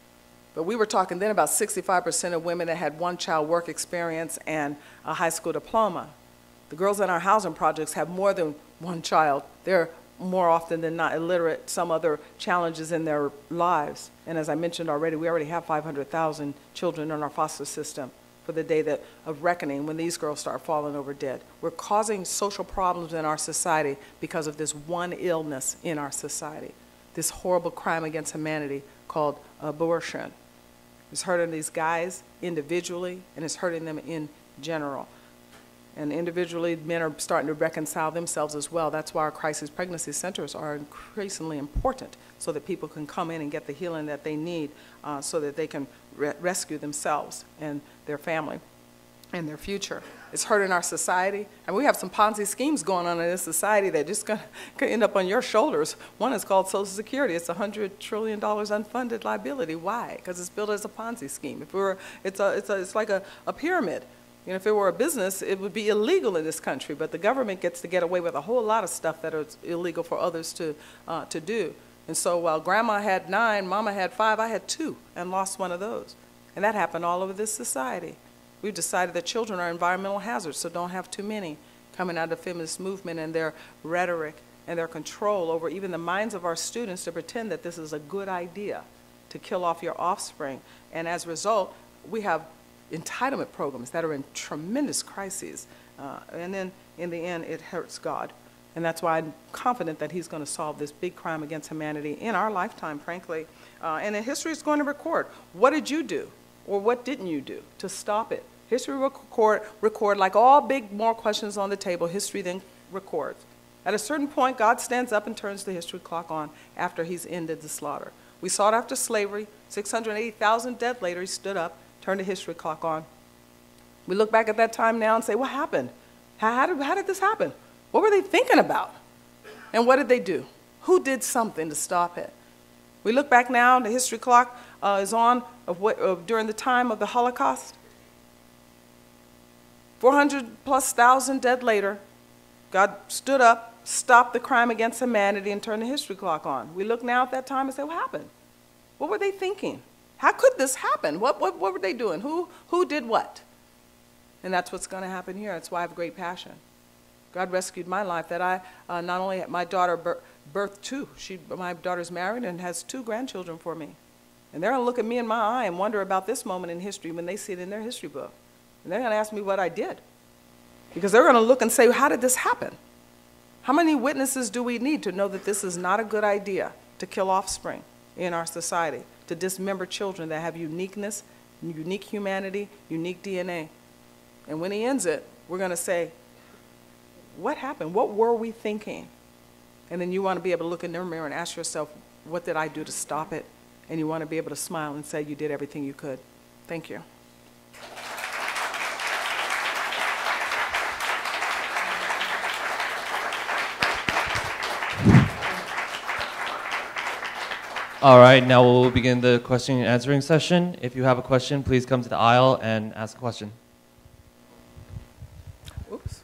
But we were talking then about sixty-five percent of women that had one child work experience and a high school diploma. The girls in our housing projects have more than one child. They're more often than not illiterate, some other challenges in their lives. And as I mentioned already, we already have five hundred thousand children in our foster system for the day that, of reckoning when these girls start falling over dead. We're causing social problems in our society because of this one illness in our society, this horrible crime against humanity called abortion. It's hurting these guys individually, and it's hurting them in general. And individually, men are starting to reconcile themselves as well. That's why our crisis pregnancy centers are increasingly important, so that people can come in and get the healing that they need uh, so that they can re rescue themselves and their family and their future. It's hurting our society. And we have some Ponzi schemes going on in this society that just gonna, gonna end up on your shoulders. One is called Social Security. It's one hundred trillion dollars unfunded liability. Why? Because it's built as a Ponzi scheme. If we were, it's, a, it's, a, it's like a, a pyramid. You know, if it were a business, it would be illegal in this country, but the government gets to get away with a whole lot of stuff that is illegal for others to, uh, to do. And so while grandma had nine, mama had five, I had two and lost one of those. And that happened all over this society. We've decided that children are environmental hazards, so don't have too many coming out of the feminist movement and their rhetoric and their control over even the minds of our students to pretend that this is a good idea to kill off your offspring. And as a result, we have entitlement programs that are in tremendous crises. Uh, and then in the end, it hurts God. And that's why I'm confident that he's going to solve this big crime against humanity in our lifetime, frankly. Uh, and then history is going to record. What did you do? Or what didn't you do to stop it? History will record, record like all big moral questions on the table, history then records. At a certain point, God stands up and turns the history clock on after he's ended the slaughter. We saw it after slavery. six hundred eighty thousand dead later, he stood up, turned the history clock on. We look back at that time now and say, what happened? How, how, did, how did this happen? What were they thinking about? And what did they do? Who did something to stop it? We look back now, the history clock uh, is on of what, uh, during the time of the Holocaust. four hundred plus thousand dead later, God stood up, stopped the crime against humanity, and turned the history clock on. We look now at that time and say, what happened? What were they thinking? How could this happen? What, what, what were they doing? Who, who did what? And that's what's going to happen here. That's why I have great passion. God rescued my life, that I uh, not only had my daughter bir birthed two. She, my daughter's married and has two grandchildren for me. And they're going to look at me in my eye and wonder about this moment in history when they see it in their history book. And they're going to ask me what I did. Because they're going to look and say, how did this happen? How many witnesses do we need to know that this is not a good idea to kill offspring in our society, to dismember children that have uniqueness unique humanity, unique D N A. And when he ends it, we're going to say, what happened? What were we thinking? And then you want to be able to look in the mirror and ask yourself, what did I do to stop it? And you want to be able to smile and say you did everything you could. Thank you. All right, now we'll begin the question and answering session. If you have a question, please come to the aisle and ask a question. Oops.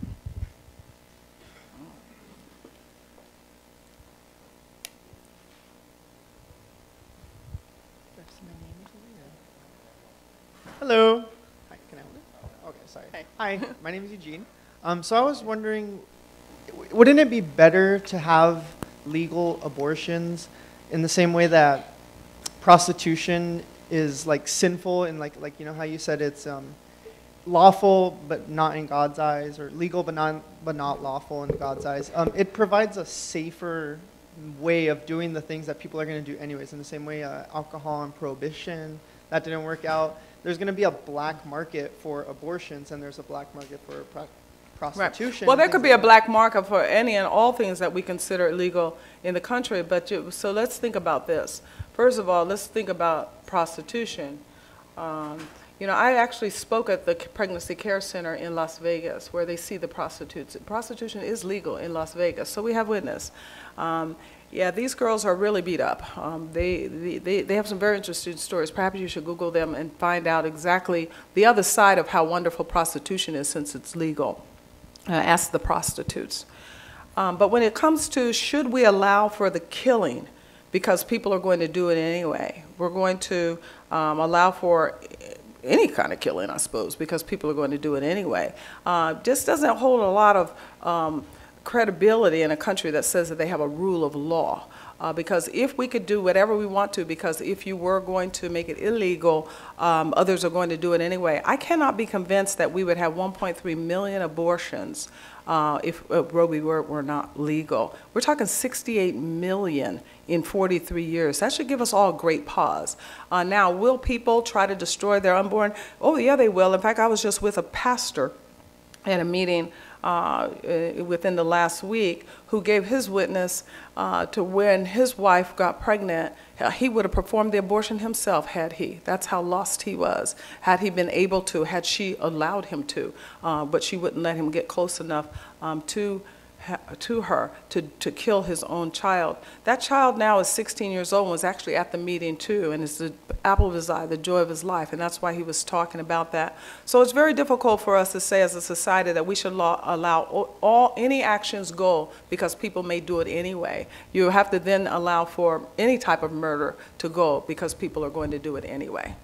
Hello. Hi, can I hold it? Okay, sorry. Hey. Hi, my name is Eugene. Um, so I was wondering, w- wouldn't it be better to have legal abortions in the same way that prostitution is like sinful and like like you know how you said it's um, lawful but not in God's eyes, or legal but not but not lawful in God's eyes? Um, it provides a safer way of doing the things that people are going to do anyways. In the same way, uh, alcohol and prohibition, that didn't work out. There's going to be a black market for abortions, and there's a black market for pro- prostitution. Right. Well, there could things be a like that. black market for any and all things that we consider illegal in the country. But you, so let's think about this. First of all, let's think about prostitution. Um, you know, I actually spoke at the Pregnancy Care Center in Las Vegas, where they see the prostitutes. Prostitution is legal in Las Vegas, so we have witness. Um, Yeah, these girls are really beat up. Um, they, they, they have some very interesting stories. Perhaps you should Google them and find out exactly the other side of how wonderful prostitution is since it's legal. Uh, ask the prostitutes. Um, but when it comes to should we allow for the killing, because people are going to do it anyway, we're going to um, allow for any kind of killing, I suppose, because people are going to do it anyway. Uh, just doesn't hold a lot of um, credibility in a country that says that they have a rule of law. Uh, because if we could do whatever we want to, because if you were going to make it illegal, um, others are going to do it anyway. I cannot be convinced that we would have one point three million abortions uh, if uh, Roe v. Wade were not legal. We're talking sixty-eight million in forty-three years. That should give us all great pause. Uh, now, will people try to destroy their unborn? Oh, yeah, they will. In fact, I was just with a pastor at a meeting Uh, uh, within the last week, who gave his witness uh, to when his wife got pregnant. He would have performed the abortion himself had he. That's how lost he was. Had he been able to, had she allowed him to, uh, but she wouldn't let him get close enough um, to to her to, to kill his own child. That child now is sixteen years old and was actually at the meeting too, and is the apple of his eye, the joy of his life, and that's why he was talking about that. So it's very difficult for us to say as a society that we should law, allow all, all any actions go because people may do it anyway. You have to then allow for any type of murder to go because people are going to do it anyway.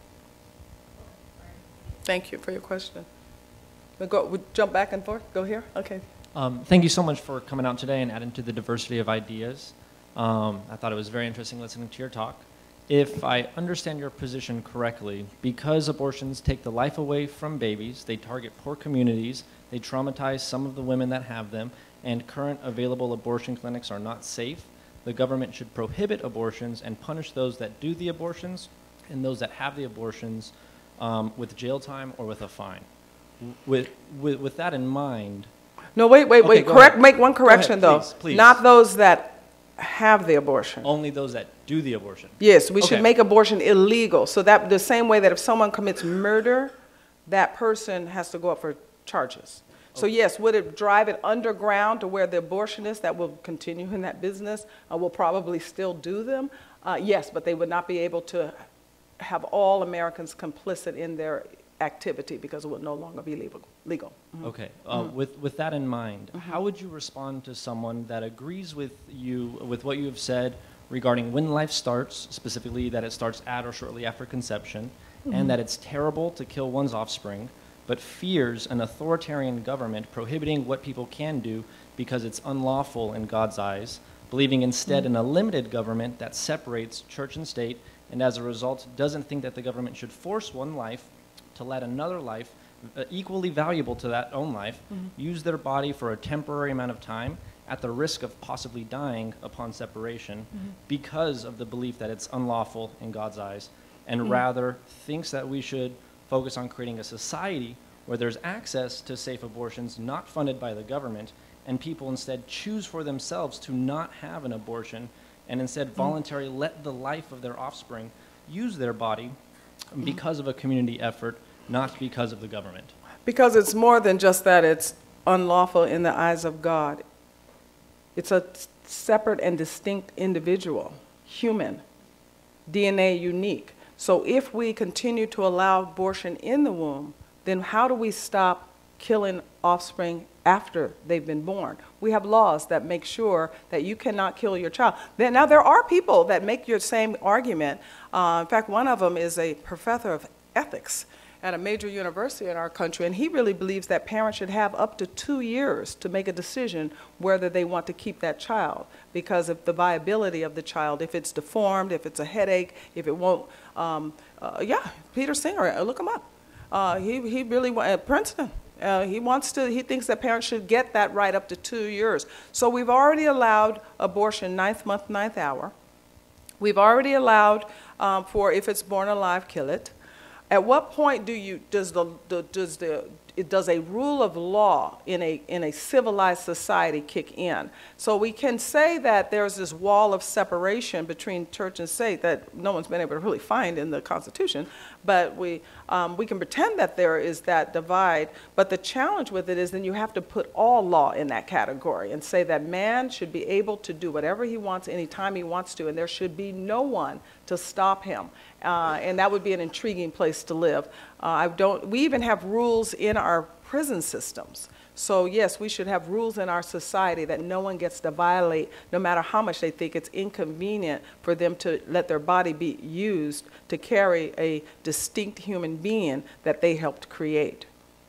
Thank you for your question. We'll go, we'll jump back and forth. Go here. Okay. Um, thank you so much for coming out today and adding to the diversity of ideas. Um, I thought it was very interesting listening to your talk. If I understand your position correctly, because abortions take the life away from babies, they target poor communities, they traumatize some of the women that have them, and current available abortion clinics are not safe, the government should prohibit abortions and punish those that do the abortions and those that have the abortions um, with jail time or with a fine. With, with, with that in mind, No, wait, wait, Okay, wait. go Correct. ahead. Make one correction, Go ahead, though. please, please. Not those that have the abortion. only those that do the abortion. Yes, we should Okay. make abortion illegal. So that the same way that if someone commits murder, that person has to go up for charges. So yes, would it drive it underground to where the abortionists that will continue in that business uh, will probably still do them? Uh, yes, but they would not be able to have all Americans complicit in their activity because it would no longer be legal. legal. Mhm. Okay. Uh, with with that in mind, how would you respond to someone that agrees with you with what you have said regarding when life starts, specifically that it starts at or shortly after conception, and that it's terrible to kill one's offspring, but fears an authoritarian government prohibiting what people can do because it's unlawful in God's eyes, believing instead in a limited government that separates church and state, and as a result doesn't think that the government should force one life to let another life, uh, equally valuable to that own life, mm-hmm. use their body for a temporary amount of time at the risk of possibly dying upon separation mm-hmm. because of the belief that it's unlawful in God's eyes. and rather thinks that we should focus on creating a society where there's access to safe abortions not funded by the government, and people instead choose for themselves to not have an abortion and instead voluntarily let the life of their offspring use their body because of a community effort, not because of the government. Because it's more than just that it's unlawful in the eyes of God. It's a separate and distinct individual, human, D N A unique. So if we continue to allow abortion in the womb, then how do we stop killing offspring after they've been born? We have laws that make sure that you cannot kill your child. Then, now, there are people that make your same argument. Uh, in fact, one of them is a professor of ethics at a major university in our country, and he really believes that parents should have up to two years to make a decision whether they want to keep that child, because of the viability of the child, if it's deformed, if it's a headache, if it won't, um, uh, yeah, Peter Singer, look him up. Uh, he, he really, at Princeton, uh, he wants to, he thinks that parents should get that right up to two years. So we've already allowed abortion ninth month, ninth hour. We've already allowed um, for, if it's born alive, kill it. At what point do you, does the, the, does the, it does a rule of law in a, in a civilized society kick in? So we can say that there's this wall of separation between church and state that no one's been able to really find in the Constitution, but we, um, we can pretend that there is that divide. But the challenge with it is then you have to put all law in that category and say that man should be able to do whatever he wants anytime he wants to, and there should be no one to stop him. Uh, and that would be an intriguing place to live. Uh, I don't, we even have rules in our prison systems. So yes, we should have rules in our society that no one gets to violate, no matter how much they think it's inconvenient for them to let their body be used to carry a distinct human being that they helped create.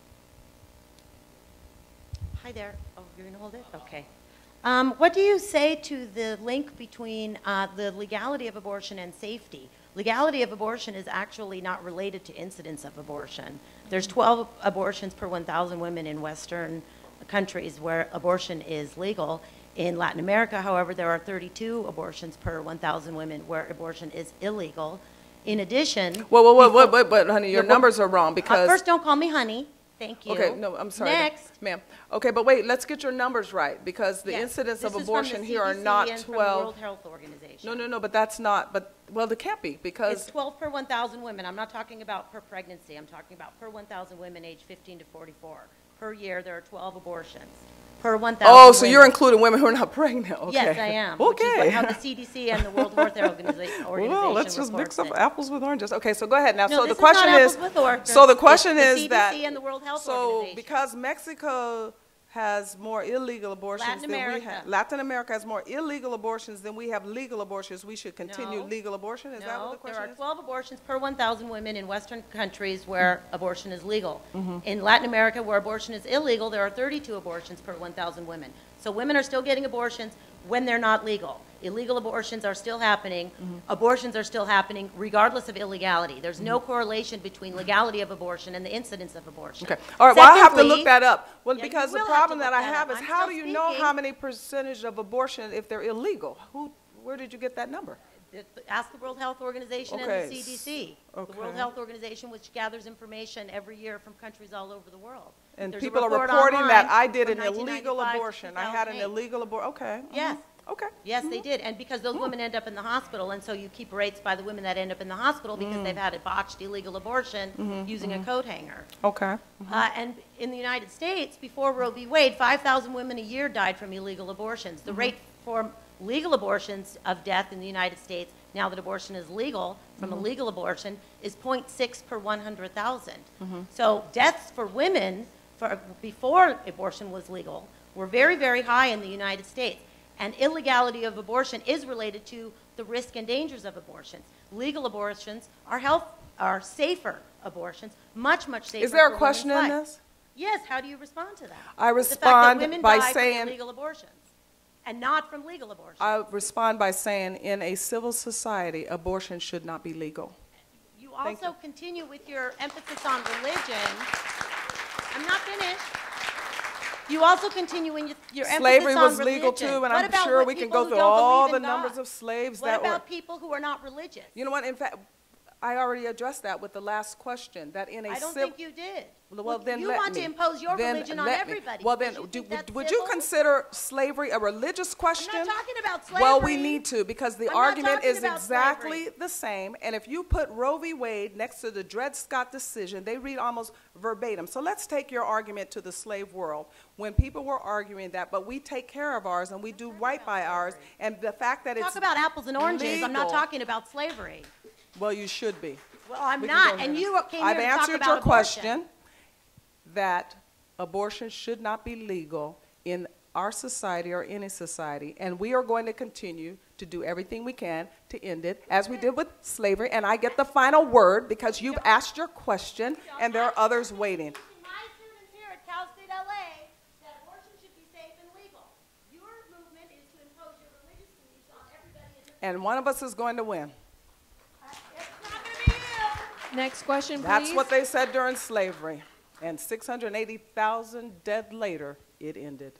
Hi there. Oh, you're going to hold it? Okay. Um, what do you say to the link between uh, the legality of abortion and safety? Legality of abortion is actually not related to incidence of abortion. There's twelve abortions per one thousand women in Western countries where abortion is legal. In Latin America, however, there are thirty-two abortions per one thousand women where abortion is illegal. In addition... Whoa, whoa, whoa, whoa, whoa, whoa, honey, your numbers are wrong because... Uh, first, don't call me honey. Thank you. Okay, no, I'm sorry. Next. Ma'am. Okay, but wait, let's get your numbers right, because the Yes. incidence This of is from abortion the here are C D C not and from the twelve. World Health Organization. No, no, no, but that's not, but, well, it can't be, It's because, twelve per one thousand women. I'm not talking about per pregnancy. I'm talking about per one thousand women aged fifteen to forty-four. Per year, there are twelve abortions. Per one thousand oh, so you're women. including women who are not pregnant, okay. Yes, I am. Which is Okay. what- how the C D C and the World Health Organization Well, let's just mix up reports it. apples with oranges. Okay, so go ahead now. No, So this the is question not is, apples with oranges. so the It's question the is C D C that, and the World Health so Organization. because Mexico has more illegal abortions Latin than we America. have, Latin America has more illegal abortions than we have legal abortions, we should continue No. legal abortion? Is that what the No, there question are is? twelve abortions per one thousand women in Western countries where abortion is legal. Mm-hmm. In Latin America, where abortion is illegal, there are thirty-two abortions per one thousand women. So women are still getting abortions when they're not legal. Illegal abortions are still happening. Mm-hmm. Abortions are still happening regardless of illegality. There's no correlation between legality of abortion and the incidence of abortion. Okay, all right, well, I have to Secondly- look that up. Well, Yeah, you because the will have to problem look that I that have up. is I'm how do still you know speaking. how many percentage of abortion if they're illegal? Who, where did you get that number? Ask the World Health Organization Okay, and the C D C. The World okay. Health Organization, which gathers information every year from countries all over the world. And There's a people are report reporting that online I did from an illegal nineteen ninety-five to abortion. I had an two thousand eight. illegal abortion, okay. mhm, Yes. Okay. Yes, they did, and because those women end up in the hospital, and so you keep rates by the women that end up in the hospital because they've had a botched illegal abortion using a coat hanger. Okay. Uh, and in the United States, before Roe v. Wade, five thousand women a year died from illegal abortions. The rate for legal abortions of death in the United States, now that abortion is legal, from a legal abortion, is zero point six per one hundred thousand. So deaths for women for, before abortion was legal were very, very high in the United States. And illegality of abortion is related to the risk and dangers of abortions. Legal abortions are health, are safer abortions, much, much safer. Is there for a question in women's life. this? Yes, how do you respond to that? I The fact that respond women by die saying- from illegal abortions and not from legal abortions. I respond by saying, in a civil society, abortion should not be legal. You Thank also continue with your emphasis on religion. I'm not finished. You also continue in your, your Slavery emphasis on was religion. legal too, and What I'm about sure what we can people go who through don't all believe the in numbers God? of slaves What that were. about people who are not religious? You know what? In fact, I already addressed that with the last question, that in a I don't civ- think you did. Well, then You let want to me. impose your Then religion on let me. everybody. Well, then, because you do, think that's would you civil? consider slavery a religious question? I'm not talking about Well, we slavery. need to, because the I'm not argument talking is about exactly slavery. the same. And if you put Roe v. Wade next to the Dred Scott decision, they read almost verbatim. So let's take your argument to the slave world. When people were arguing that, but we take care of ours and we do right by ours, and the fact that it's Talk about apples and oranges. I'm not legal- talking about slavery. Well, you should be. Well, I'm We can not, go and here. you came I've here to talk answered about your abortion. question that abortion should not be legal in our society or any society, and we are going to continue to do everything we can to end it, as we did with slavery. And I get the final word because you've asked your question, and there are others waiting. My students here at Cal State L A that abortion should be safe and legal. Your movement is to impose your religious beliefs on everybody in this. And one of us is going to win. It's not going to be you. Next question, please. That's what they said during slavery. And six hundred eighty thousand dead later, it ended.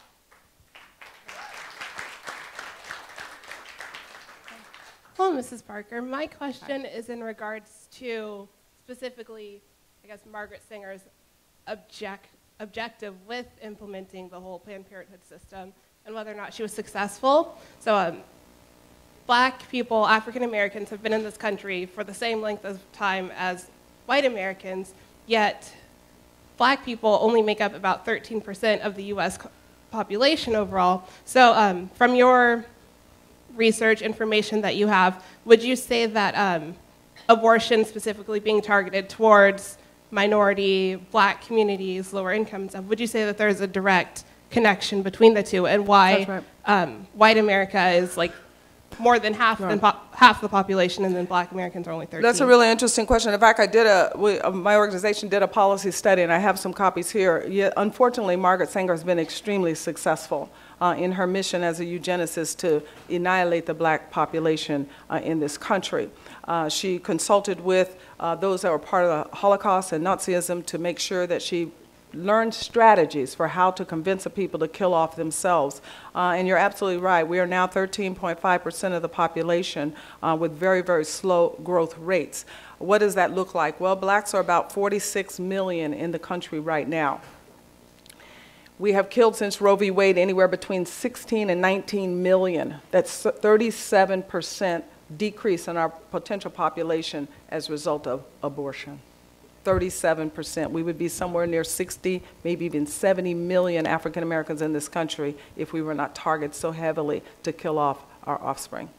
Hello, Missus Parker. My question is in regards to specifically, I guess, Margaret Sanger's object, objective with implementing the whole Planned Parenthood system and whether or not she was successful. So um, black people, African Americans, have been in this country for the same length of time as white Americans, yet black people only make up about thirteen percent of the U S population overall. So um, from your research information that you have, would you say that um, abortion specifically being targeted towards minority, black communities, lower incomes, would you say that there's a direct connection between the two, and why That's right. um, white America is like more than half, than po- half the population, and then black Americans are only thirteen? That's a really interesting question. In fact, I did a, we, uh, my organization did a policy study, and I have some copies here. Yet, unfortunately, Margaret Sanger has been extremely successful uh, in her mission as a eugenicist to annihilate the black population uh, in this country. Uh, she consulted with uh, those that were part of the Holocaust and Nazism to make sure that she learned strategies for how to convince the people to kill off themselves. Uh, and you're absolutely right. We are now thirteen point five percent of the population uh, with very, very slow growth rates. What does that look like? Well, blacks are about forty-six million in the country right now. We have killed since Roe v. Wade anywhere between sixteen and nineteen million. That's thirty-seven percent decrease in our potential population as a result of abortion. thirty-seven percent. We would be somewhere near sixty, maybe even seventy million African Americans in this country if we were not targeted so heavily to kill off our offspring.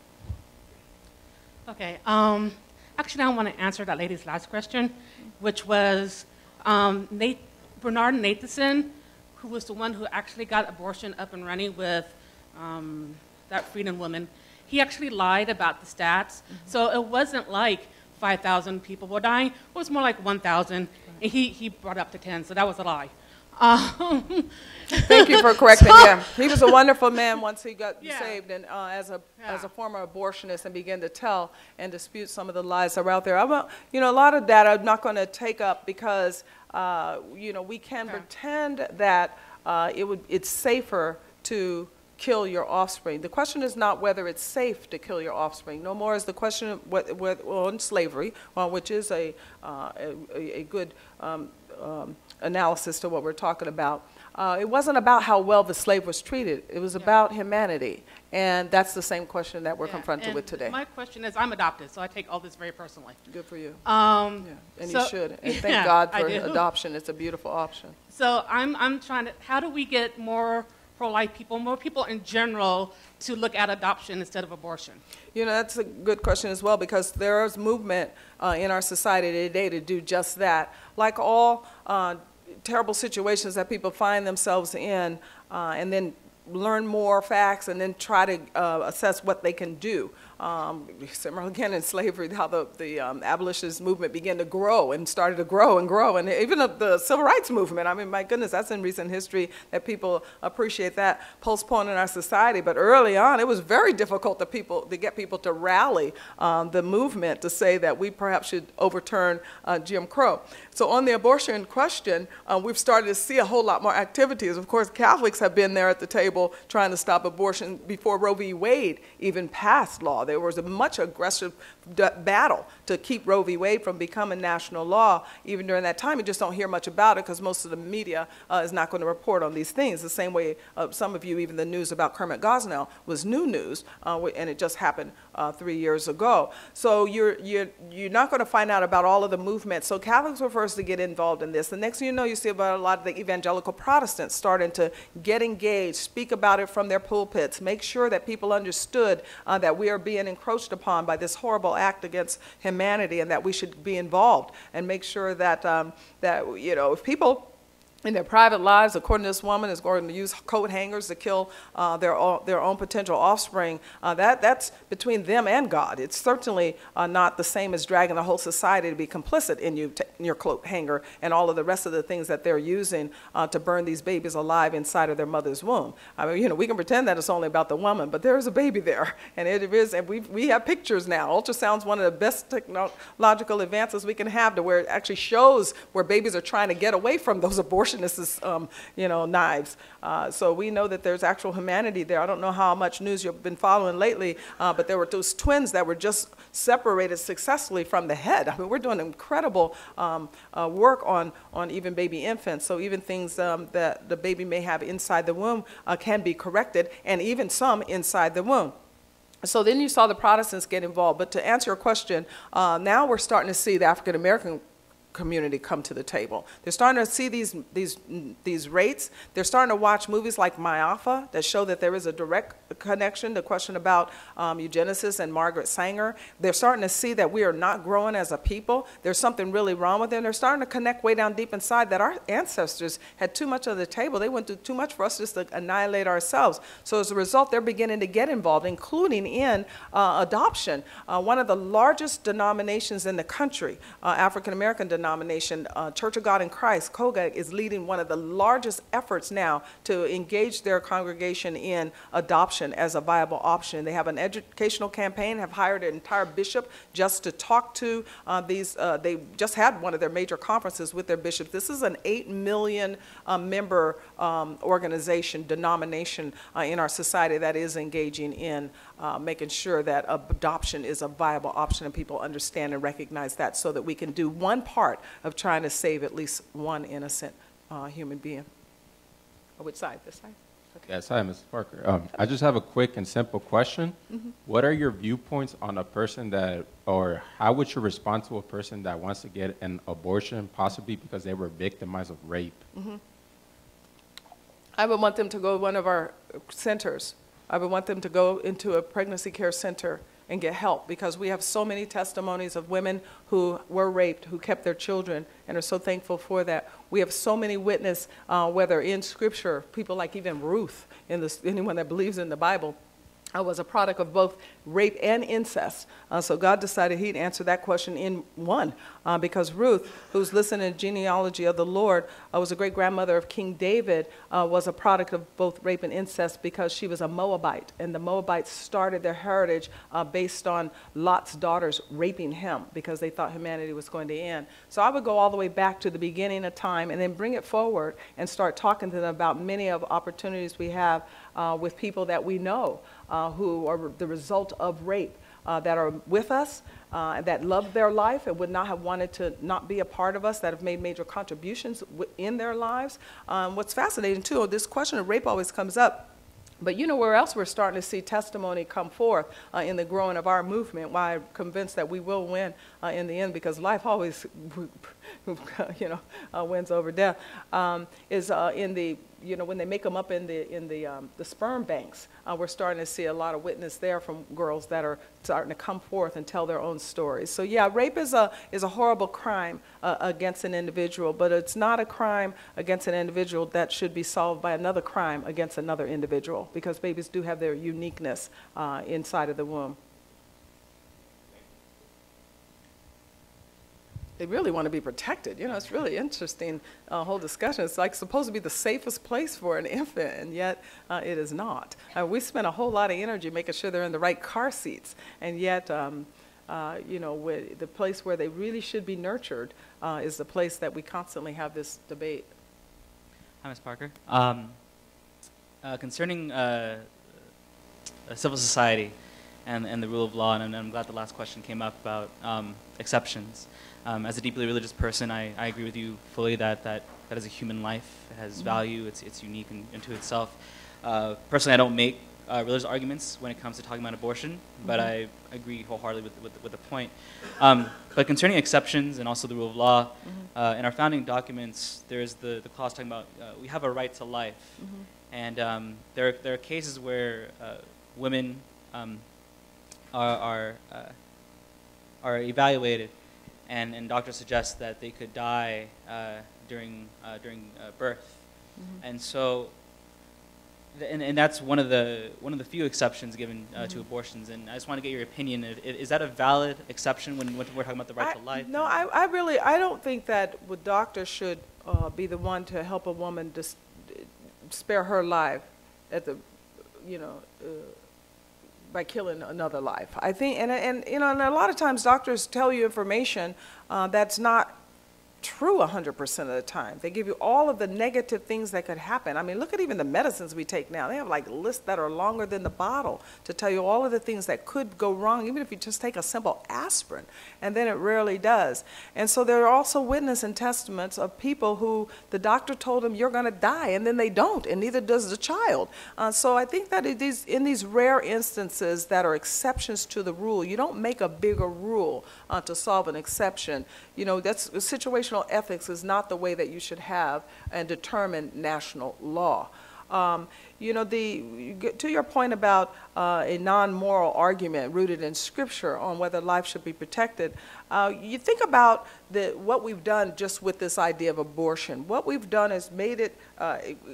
Okay. Um, actually, I want to answer that lady's last question, which was um, Nate, Bernard Nathanson, who was the one who actually got abortion up and running with um, that Freedom woman. He actually lied about the stats. Mm-hmm. So it wasn't like five thousand people were dying. It was more like one thousand. And he, he brought up to ten, so that was a lie. Um, Thank you for correcting so, him. He was a wonderful man once he got Yeah. saved, and uh, as a Yeah. as a former abortionist, and began to tell and dispute some of the lies that are out there. I will, you know, a lot of that I'm not going to take up because uh, you know, we can Okay. pretend that uh, it would it's safer to kill your offspring. The question is not whether it's safe to kill your offspring. No more is the question of what, what, on slavery, well, which is a, uh, a, a good um, um, analysis to what we're talking about. Uh, it wasn't about how well the slave was treated. It was Yeah. about humanity. And that's the same question that we're yeah, confronted and with today. My question is, I'm adopted, so I take all this very personally. Good for you. Um, Yeah, and so- you should. And thank Yeah, God I for do. adoption. It's a beautiful option. So I'm, I'm trying to, how do we get more pro-life people, more people in general, to look at adoption instead of abortion? You know, that's a good question as well, because there is movement uh, in our society today to do just that. Like all uh, terrible situations that people find themselves in, uh, and then learn more facts and then try to uh, assess what they can do. Um, similar again in slavery, how the, the um, abolitionist movement began to grow and started to grow and grow, and even the, the civil rights movement. I mean, my goodness, that's in recent history that people appreciate that postponed in our society. But early on, it was very difficult to people to get people to rally um, the movement to say that we perhaps should overturn uh, Jim Crow. So on the abortion question, uh, we've started to see a whole lot more activities. Of course, Catholics have been there at the table trying to stop abortion before Roe v. Wade even passed law. There was a much aggressive d battle to keep Roe v. Wade from becoming national law. Even during that time, you just don't hear much about it because most of the media uh, is not going to report on these things. The same way uh, some of you, even the news about Kermit Gosnell was new news, uh, and it just happened uh, three years ago. So you're, you're, you're not going to find out about all of the movements. So Catholics were first to get involved in this. The next thing you know, you see about a lot of the evangelical Protestants starting to get engaged, speak about it from their pulpits, make sure that people understood uh, that we are being encroached upon by this horrible act against humanity and that we should be involved, and make sure that, um, that you know, if people in their private lives, according to this woman, is going to use coat hangers to kill uh, their, own, their own potential offspring. Uh, that, that's between them and God. It's certainly uh, not the same as dragging the whole society to be complicit in, you in your coat hanger and all of the rest of the things that they're using uh, to burn these babies alive inside of their mother's womb. I mean, you know, we can pretend that it's only about the woman, but there is a baby there, and it is, and we we have pictures now. Ultrasound's one of the best technological advances we can have, to where it actually shows where babies are trying to get away from those abortions. Um, you know, knives. Uh, so we know that there's actual humanity there. I don't know how much news you've been following lately, uh, but there were those twins that were just separated successfully from the head. I mean, we're doing incredible um, uh, work on, on even baby infants. So even things um, that the baby may have inside the womb uh, can be corrected, and even some inside the womb. So then you saw the Protestants get involved. But to answer your question, uh, now we're starting to see the African American community come to the table. They're starting to see these, these, these rates. They're starting to watch movies like Myafa that show that there is a direct connection, the question about um, eugenicists and Margaret Sanger. They're starting to see that we are not growing as a people. There's something really wrong with them. They're starting to connect way down deep inside that our ancestors had too much of the table. They went through too much for us just to annihilate ourselves. So as a result, they're beginning to get involved, including in uh, adoption. Uh, one of the largest denominations in the country, uh, African American denomination, uh, Church of God in Christ, C O G A, is leading one of the largest efforts now to engage their congregation in adoption as a viable option. They have an educational campaign, have hired an entire bishop just to talk to uh, these. Uh, they just had one of their major conferences with their bishops. This is an eight million uh, member um, organization, denomination uh, in our society that is engaging in uh, making sure that adoption is a viable option, and people understand and recognize that, so that we can do one part of trying to save at least one innocent uh, human being. Oh, which side? This side? Okay. Yes, hi, Missus Parker. Um, I just have a quick and simple question. Mm-hmm. What are your viewpoints on a person that, or how would you respond to a person that wants to get an abortion, possibly because they were victimized of rape? Mm-hmm. I would want them to go to one of our centers. I would want them to go into a pregnancy care center and get help, because we have so many testimonies of women who were raped, who kept their children, and are so thankful for that. We have so many witnesses, uh, whether in Scripture, people like even Ruth, in this, anyone that believes in the Bible, uh, was a product of both rape and incest. Uh, so God decided he'd answer that question in one, uh, because Ruth, who's listed in the genealogy of the Lord, uh, was a great-grandmother of King David, uh, was a product of both rape and incest, because she was a Moabite, and the Moabites started their heritage uh, based on Lot's daughters raping him, because they thought humanity was going to end. So I would go all the way back to the beginning of time and then bring it forward and start talking to them about many of the opportunities we have uh, with people that we know uh, who are the result of rape, uh, that are with us, uh, that love their life and would not have wanted to not be a part of us, that have made major contributions in their lives. Um, what's fascinating, too, this question of rape always comes up. But you know where else we're starting to see testimony come forth uh, in the growing of our movement, why I'm convinced that we will win uh, in the end, because life always you know, uh, wins over death, um, is uh, in the, you know, when they make them up in the, in the, um, the sperm banks. Uh, we're starting to see a lot of witness there from girls that are starting to come forth and tell their own stories. So yeah, rape is a, is a horrible crime uh, against an individual, but it's not a crime against an individual that should be solved by another crime against another individual, because babies do have their uniqueness uh, inside of the womb. They really want to be protected. You know, it's really interesting uh, whole discussion. It's like supposed to be the safest place for an infant, and yet uh, it is not. Uh, we spend a whole lot of energy making sure they're in the right car seats, and yet, um, uh, you know, the place where they really should be nurtured uh, is the place that we constantly have this debate. Hi, Miz Parker. Um, uh, concerning uh, civil society and, and the rule of law, and I'm, I'm glad the last question came up about um, exceptions. Um, as a deeply religious person, I, I agree with you fully that, that that is a human life. It has value. It's, it's unique in, into itself. Uh, personally, I don't make uh, religious arguments when it comes to talking about abortion, but I agree wholeheartedly with, with, with the point. Um, but concerning exceptions and also the rule of law, uh, in our founding documents, there's the, the clause talking about uh, we have a right to life. And um, there, there are cases where uh, women um, are, are, uh, are evaluated, and, and doctors suggest that they could die uh, during, uh, during uh, birth. Mm-hmm. And so, and, and that's one of the, one of the few exceptions given uh, mm-hmm. to abortions. And I just want to get your opinion. Is, is that a valid exception when, when we're talking about the right I, to life? No, I, I really, I don't think that a doctor should uh, be the one to help a woman dis spare her life at the, you know, uh, by killing another life. I think, and, and you know, and a lot of times doctors tell you information uh, that's not true one hundred percent of the time. They give you all of the negative things that could happen. I mean, look at even the medicines we take now. They have like lists that are longer than the bottle to tell you all of the things that could go wrong, even if you just take a simple aspirin, and then it rarely does. And so there are also witness and testaments of people who the doctor told them you're going to die, and then they don't, and neither does the child. Uh, so I think that it is in these rare instances that are exceptions to the rule, you don't make a bigger rule uh, to solve an exception. You know, that's situational ethics is not the way that you should have and determine national law. Um, you know, the, to your point about uh, a non-moral argument rooted in Scripture on whether life should be protected, uh, you think about the, what we've done just with this idea of abortion. What we've done is made it uh,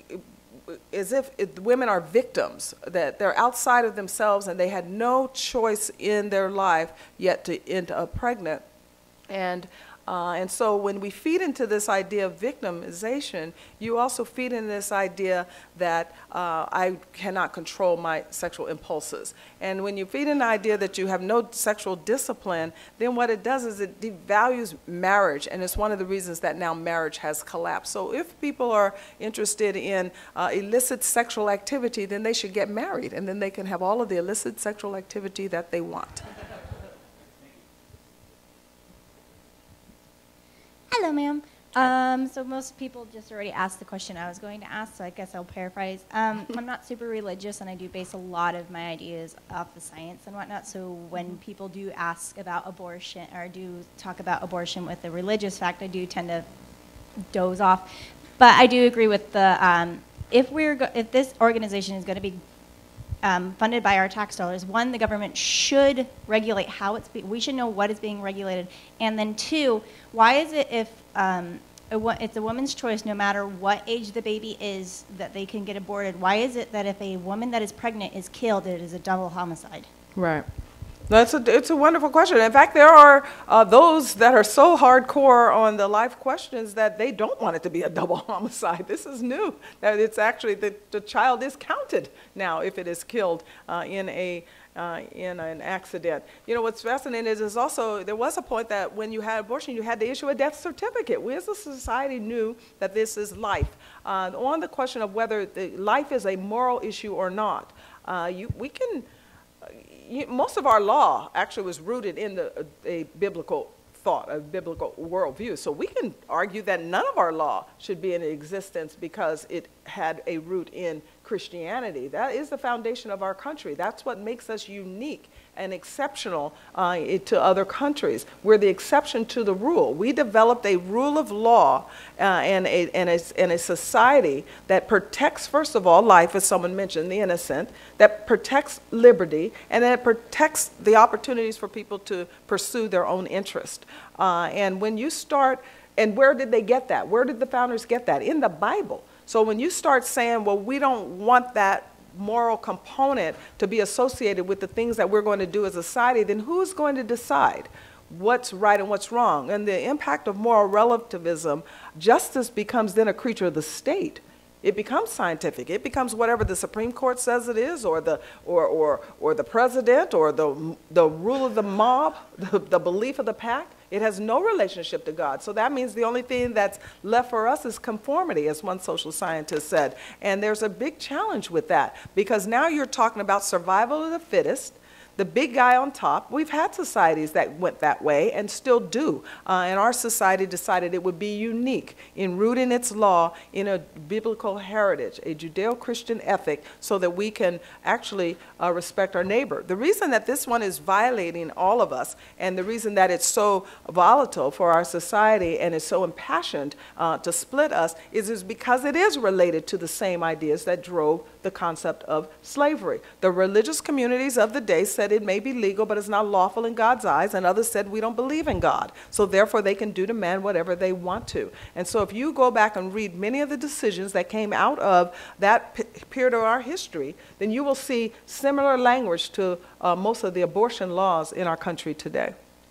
as if it, women are victims, that they're outside of themselves and they had no choice in their life yet to end up pregnant. And Uh, and so when we feed into this idea of victimization, you also feed into this idea that uh, I cannot control my sexual impulses. And when you feed in the idea that you have no sexual discipline, then what it does is it devalues marriage, and it's one of the reasons that now marriage has collapsed. So if people are interested in uh, illicit sexual activity, then they should get married, and then they can have all of the illicit sexual activity that they want. Hello, ma'am. Um, so most people just already asked the question I was going to ask, so I guess I'll paraphrase. Um, I'm not super religious, and I do base a lot of my ideas off the science and whatnot, so when people do ask about abortion, or do talk about abortion with the religious fact, I do tend to doze off. But I do agree with the, um, if, we're go if this organization is going to be Um, funded by our tax dollars, one, the government should regulate how it's, be we should know what is being regulated, and then two, why is it if um, a it's a woman's choice, no matter what age the baby is, that they can get aborted, why is it that if a woman that is pregnant is killed, it is a double homicide? Right. That's a, it's a wonderful question. In fact, there are uh, those that are so hardcore on the life questions that they don't want it to be a double homicide. This is new. That it's actually, the, the child is counted now if it is killed uh, in a uh, in an accident. You know, what's fascinating is, is also, there was a point that when you had abortion, you had to issue a death certificate. We as a society knew that this is life. Uh, on the question of whether the life is a moral issue or not, uh, you, we can, You, most of our law actually was rooted in the, a, a biblical thought, a biblical worldview. So we can argue that none of our law should be in existence because it had a root in Christianity. That is the foundation of our country. That's what makes us unique and exceptional uh, to other countries. We're the exception to the rule. We developed a rule of law uh, and, a, and, a, and a society that protects, first of all, life, as someone mentioned, the innocent, that protects liberty, and that protects the opportunities for people to pursue their own interest. Uh, and when you start, and where did they get that? Where did the founders get that? In the Bible. So when you start saying, well, we don't want that moral component to be associated with the things that we're going to do as a society, then who's going to decide what's right and what's wrong? And the impact of moral relativism, justice becomes then a creature of the state. It becomes scientific. It becomes whatever the Supreme Court says it is, or the, or, or, or the president, or the, the rule of the mob, the, the belief of the pack. It has no relationship to God. So that means the only thing that's left for us is conformity, as one social scientist said. And there's a big challenge with that, because now you're talking about survival of the fittest. the big guy on top. We've had societies that went that way and still do. Uh, and our society decided it would be unique in rooting its law in a biblical heritage, a Judeo-Christian ethic, so that we can actually uh, respect our neighbor. The reason that this one is violating all of us, and the reason that it's so volatile for our society and is so impassioned uh, to split us, is, is because it is related to the same ideas that drove the concept of slavery. The religious communities of the day said it may be legal, but it's not lawful in God's eyes, and others said we don't believe in God, so therefore they can do to man whatever they want to. And so if you go back and read many of the decisions that came out of that period of our history, then you will see similar language to uh, most of the abortion laws in our country today.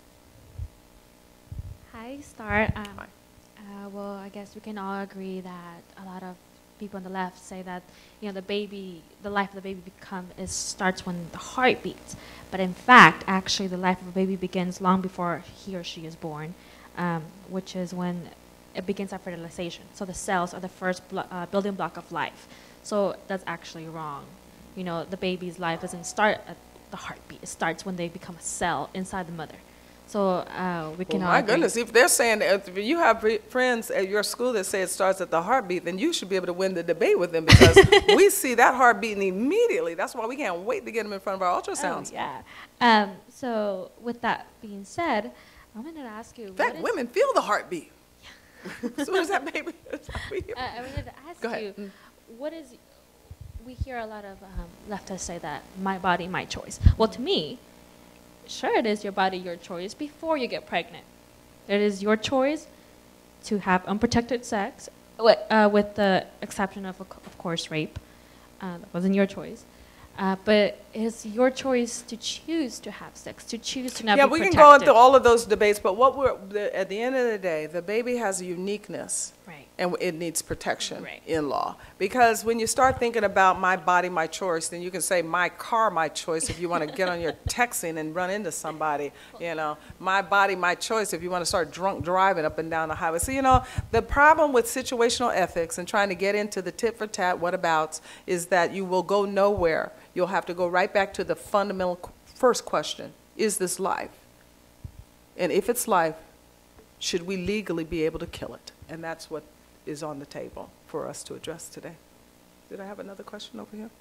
Hi, Star. Um, Hi. Uh, well, I guess we can all agree that a lot of people on the left say that, you know, the baby, the life of the baby become is starts when the heart beats. But in fact, actually, the life of a baby begins long before he or she is born, um, which is when it begins at fertilization. So the cells are the first blo uh, building block of life. So that's actually wrong. You know, the baby's life doesn't start at the heartbeat. It starts when they become a cell inside the mother. So uh, we can Well, all my agree. goodness, if they're saying that if you have friends at your school that say it starts at the heartbeat, then you should be able to win the debate with them, because we see that heart beating immediately. That's why we can't wait to get them in front of our ultrasounds. Oh, yeah. Um, so with that being said, I wanted to ask you. In fact, what is- women feel the heartbeat. As soon as that baby is uh, I wanted to ask Go ahead. you, Mm. what is, we hear a lot of um, leftists say that my body, my choice. Well, to me, sure it is your body, your choice before you get pregnant. It is your choice to have unprotected sex, wi- uh, with the exception of, of course, rape. Uh, that wasn't your choice. Uh, but it's your choice to choose to have sex, to choose to not Yeah, be we protected. can go into all of those debates, but what we're, the, at the end of the day, the baby has a uniqueness. Right. And it needs protection Right. in law. Because when you start thinking about my body, my choice, then you can say my car, my choice if you want to get on your texting and run into somebody. You know, my body, my choice if you want to start drunk driving up and down the highway. So, you know, the problem with situational ethics and trying to get into the tit for tat whatabouts is that you will go nowhere. You'll have to go right back to the fundamental qu- first question: is this life? And if it's life, should we legally be able to kill it? And that's what is on the table for us to address today. Did I have another question over here?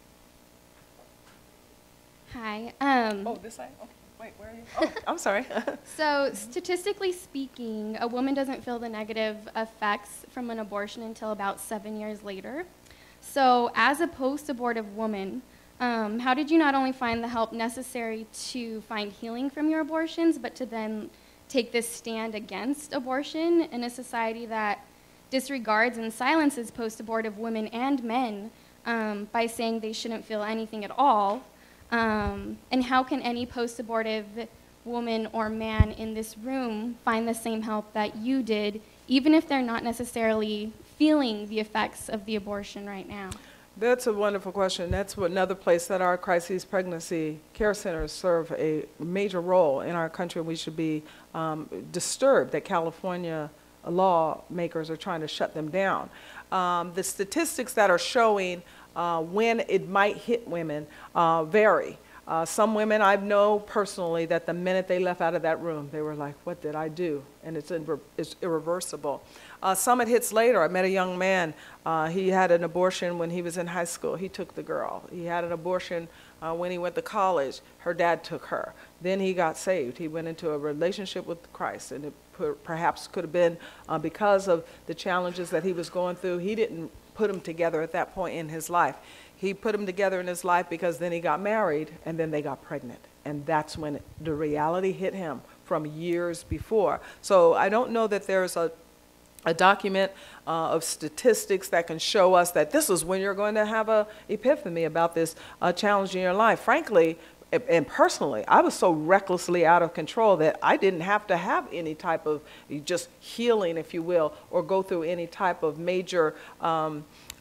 Hi. Um, Oh, this side? Okay. Wait, where are you? Oh, I'm sorry. So, statistically speaking, a woman doesn't feel the negative effects from an abortion until about seven years later. So, as a post-abortive woman, um, how did you not only find the help necessary to find healing from your abortions, but to then take this stand against abortion in a society that disregards and silences post-abortive women and men um, by saying they shouldn't feel anything at all? Um, and how can any post-abortive woman or man in this room find the same help that you did, even if they're not necessarily feeling the effects of the abortion right now? That's a wonderful question. That's what another place that our crisis pregnancy care centers serve a major role in our country. We should be um, disturbed that California lawmakers are trying to shut them down. Um, the statistics that are showing uh, when it might hit women uh, vary. Uh, some women I know personally that the minute they left out of that room, they were like, what did I do? And it's, irre it's irreversible. Uh, some it hits later. I met a young man. Uh, he had an abortion when he was in high school. He took the girl. He had an abortion uh, when he went to college. Her dad took her. Then he got saved. He went into a relationship with Christ, and it per perhaps could have been uh, because of the challenges that he was going through. He didn't put them together at that point in his life. He put them together in his life because then he got married, and then they got pregnant. And that's when it, the reality hit him from years before. So I don't know that there's a a document uh, of statistics that can show us that this is when you're going to have a epiphany about this uh, challenge in your life. Frankly, and personally, I was so recklessly out of control that I didn't have to have any type of just healing, if you will, or go through any type of major um,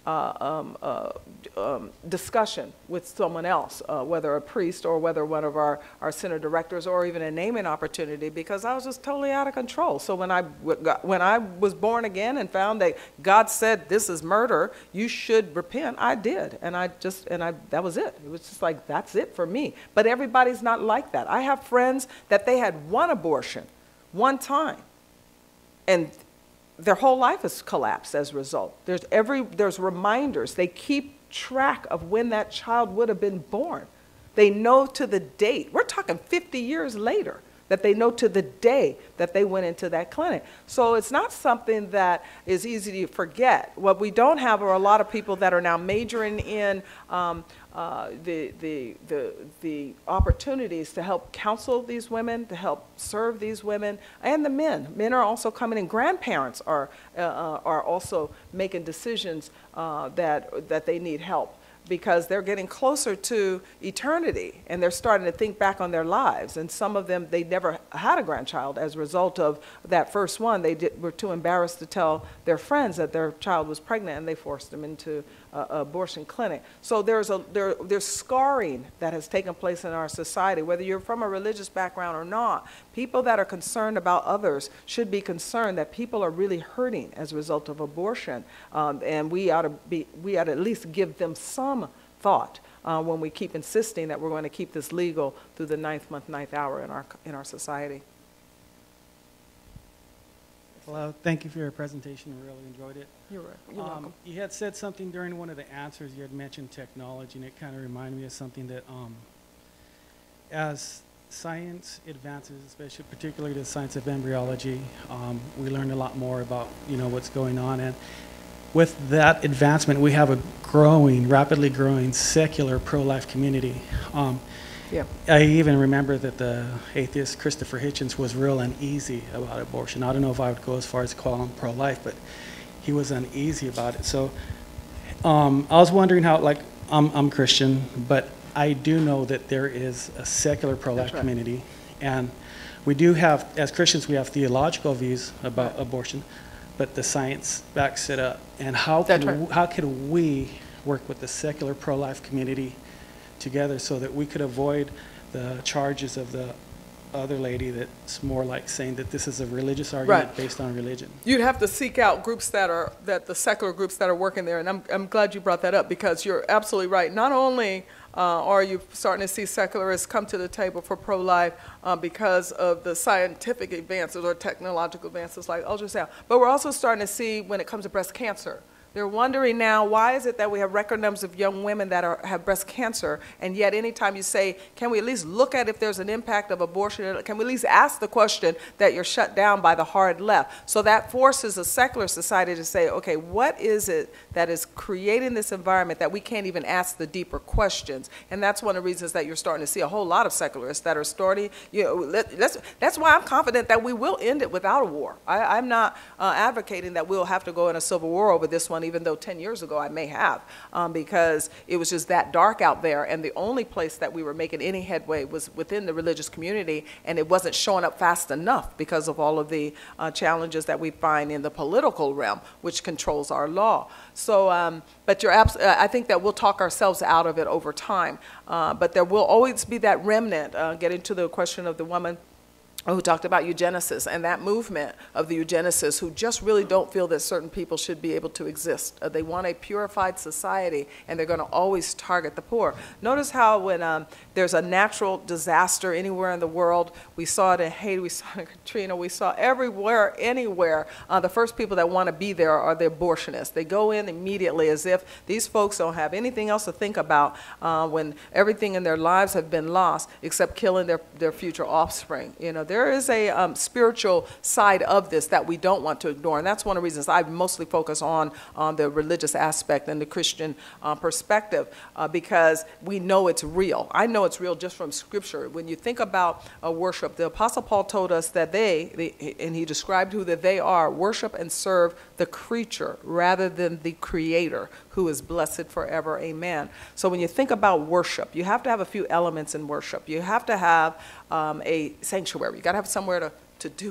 uh, um, uh, um, discussion with someone else, uh, whether a priest or whether one of our, our center directors, or even a naming opportunity, because I was just totally out of control. So when I, when I was born again and found that God said this is murder, you should repent, I did. And I just, and I, that was it. It was just like, that's it for me. But everybody's not like that. I have friends that they had one abortion, one time, and their whole life has collapsed as a result. There's every, there's reminders. They keep track of when that child would have been born. They know to the date. We're talking fifty years later that they know to the day that they went into that clinic. So it's not something that is easy to forget. What we don't have are a lot of people that are now majoring in um, uh, the, the, the, the opportunities to help counsel these women, to help serve these women, and the men. Men are also coming in. Grandparents are, uh, are also making decisions uh, that, that they need help, because they're getting closer to eternity and they're starting to think back on their lives. And some of them, they never had a grandchild as a result of that first one. They did, were too embarrassed to tell their friends that their child was pregnant, and they forced them into an abortion clinic. So there's, a, there, there's scarring that has taken place in our society, whether you're from a religious background or not. People that are concerned about others should be concerned that people are really hurting as a result of abortion. Um, and we ought to be, we ought to at least give them some thought uh, when we keep insisting that we're going to keep this legal through the ninth month, ninth hour in our, in our society. Hello, thank you for your presentation. I really enjoyed it. You're, right. You're um, welcome. You had said something during one of the answers, you had mentioned technology, and it kind of reminded me of something that um, as science advances, especially particularly the science of embryology, um, we learn a lot more about, you know, what's going on. And with that advancement, we have a growing, rapidly growing secular pro-life community. Um, yeah. I even remember that the atheist Christopher Hitchens was real uneasy about abortion. I don't know if I would go as far as to call him pro-life, but he was uneasy about it. So um, I was wondering how, like, I'm, I'm Christian, but I do know that there is a secular pro-life right. community, and we do have, as Christians, we have theological views about right. abortion, but the science backs it up. And how can, right. how can we work with the secular pro-life community together so that we could avoid the charges of the other lady that's more like saying that this is a religious argument right. based on religion? You'd have to seek out groups that are, that the secular groups that are working there, and I'm, I'm glad you brought that up, because you're absolutely right. Not only uh, are you starting to see secularists come to the table for pro-life uh, because of the scientific advances or technological advances like ultrasound, but we're also starting to see when it comes to breast cancer. They're wondering now, why is it that we have record numbers of young women that are, have breast cancer, and yet anytime you say, can we at least look at if there's an impact of abortion, can we at least ask the question, that you're shut down by the hard left? So that forces a secular society to say, okay, what is it that is creating this environment that we can't even ask the deeper questions? And that's one of the reasons that you're starting to see a whole lot of secularists that are starting, you know, let, that's, that's why I'm confident that we will end it without a war. I, I'm not uh, advocating that we'll have to go in a civil war over this one, even though ten years ago I may have, um, because it was just that dark out there, and the only place that we were making any headway was within the religious community, and it wasn't showing up fast enough because of all of the uh, challenges that we find in the political realm, which controls our law. So, um, but you're abs uh, I think that we'll talk ourselves out of it over time, uh, but there will always be that remnant, uh, getting to the question of the woman who talked about eugenicists and that movement of the eugenicists who just really don't feel that certain people should be able to exist. Uh, they want a purified society, and they're going to always target the poor. Notice how when um, there's a natural disaster anywhere in the world, we saw it in Haiti, we saw it in Katrina, we saw everywhere, anywhere, uh, the first people that want to be there are the abortionists. They go in immediately as if these folks don't have anything else to think about uh, when everything in their lives have been lost except killing their, their future offspring. You know, there is a um, spiritual side of this that we don't want to ignore, and that's one of the reasons I mostly focus on, on the religious aspect and the Christian uh, perspective, uh, because we know it's real. I know it's real just from Scripture. When you think about uh, worship, the Apostle Paul told us that they, they, and he described who that they are, worship and serve the creature rather than the Creator, who is blessed forever, amen. So when you think about worship, you have to have a few elements in worship. You have to have um, a sanctuary. You got to have somewhere to, to do it.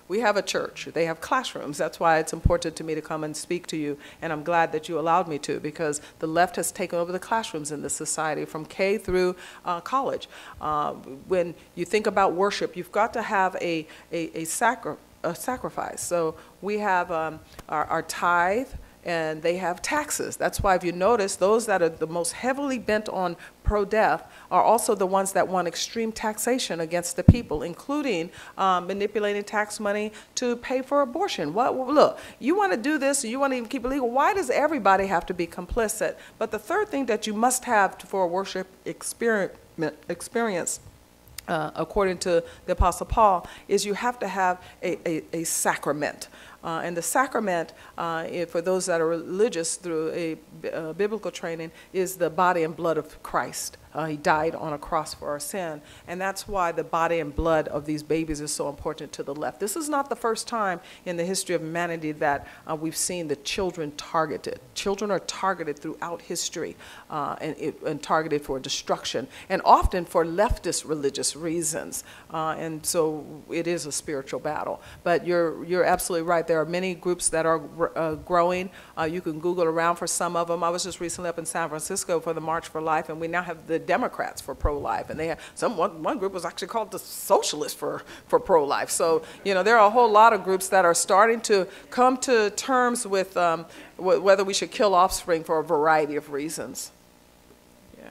We have a church. They have classrooms. That's why it's important to me to come and speak to you, and I'm glad that you allowed me to, because the left has taken over the classrooms in this society from K through uh, college. Uh, when you think about worship, you've got to have a, a, a, sacri a sacrifice. So we have um, our, our tithe, and they have taxes. That's why if you notice, those that are the most heavily bent on pro-death are also the ones that want extreme taxation against the people, including um, manipulating tax money to pay for abortion. What, look, you want to do this, you want to even keep it legal, why does everybody have to be complicit? But the third thing that you must have for a worship experience, experience uh, according to the Apostle Paul, is you have to have a, a, a sacrament. Uh, and the sacrament, uh, if, for those that are religious through a uh, biblical training, is the body and blood of Christ. Uh, he died on a cross for our sin. And that's why the body and blood of these babies is so important to the left. This is not the first time in the history of humanity that uh, we've seen the children targeted. Children are targeted throughout history uh, and, it, and targeted for destruction, and often for leftist religious reasons. Uh, and so it is a spiritual battle. But you're, you're absolutely right. There are many groups that are uh, growing. Uh, you can Google around for some of them. I was just recently up in San Francisco for the March for Life, and we now have the Democrats for pro-life, and they have some one, one group was actually called the Socialists for for pro-life. So you know there are a whole lot of groups that are starting to come to terms with um, wh whether we should kill offspring for a variety of reasons. Yeah.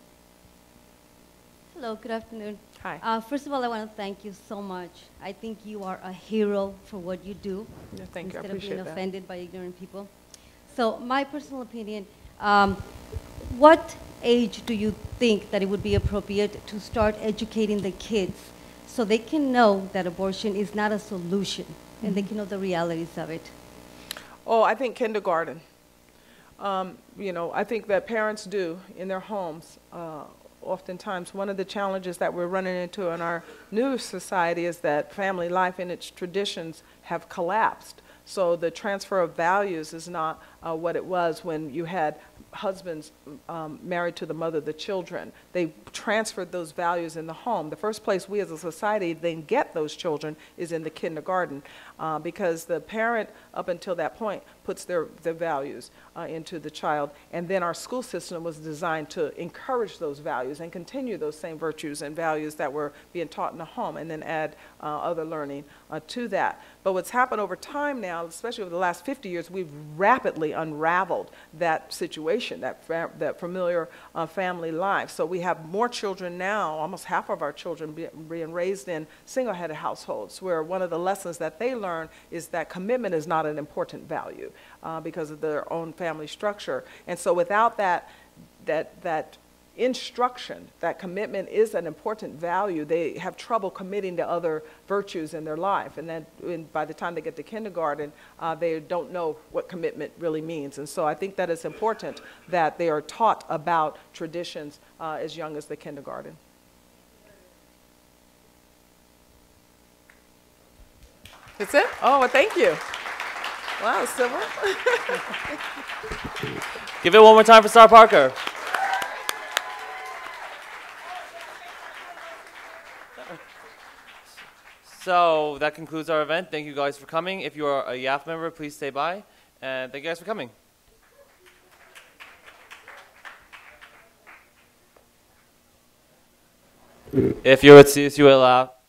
Hello. Good afternoon. Hi. Uh, first of all, I want to thank you so much. I think you are a hero for what you do. Yeah, thank you. I Instead of appreciate being that. offended by ignorant people. So my personal opinion, um, what age do you think that it would be appropriate to start educating the kids so they can know that abortion is not a solution mm-hmm. and they can know the realities of it? Oh, I think kindergarten. Um, you know, I think that parents do in their homes. Uh, oftentimes, one of the challenges that we're running into in our new society is that family life and its traditions have collapsed. So the transfer of values is not uh, what it was when you had husbands um, married to the mother of the children. They transferred those values in the home. The first place we as a society then get those children is in the kindergarten uh, because the parent up until that point puts their, their values uh, into the child, and then our school system was designed to encourage those values and continue those same virtues and values that were being taught in the home, and then add uh, other learning uh, to that. But what's happened over time now, especially over the last fifty years, we've rapidly unraveled that situation, that, fa that familiar uh, family life. So we have more children now, almost half of our children be being raised in single-headed households, where one of the lessons that they learn is that commitment is not an important value uh, because of their own family structure. And so without that, that, that instruction, that commitment is an important value, they have trouble committing to other virtues in their life. And then when, by the time they get to kindergarten, uh, they don't know what commitment really means. And so I think that it's important that they are taught about traditions uh, as young as the kindergarten. That's it? Oh, well, thank you. Wow, civil. Give it one more time for Star Parker. So that concludes our event. Thank you guys for coming. If you are a Y A F member, please stay by. And thank you guys for coming. If you're at C S U L A,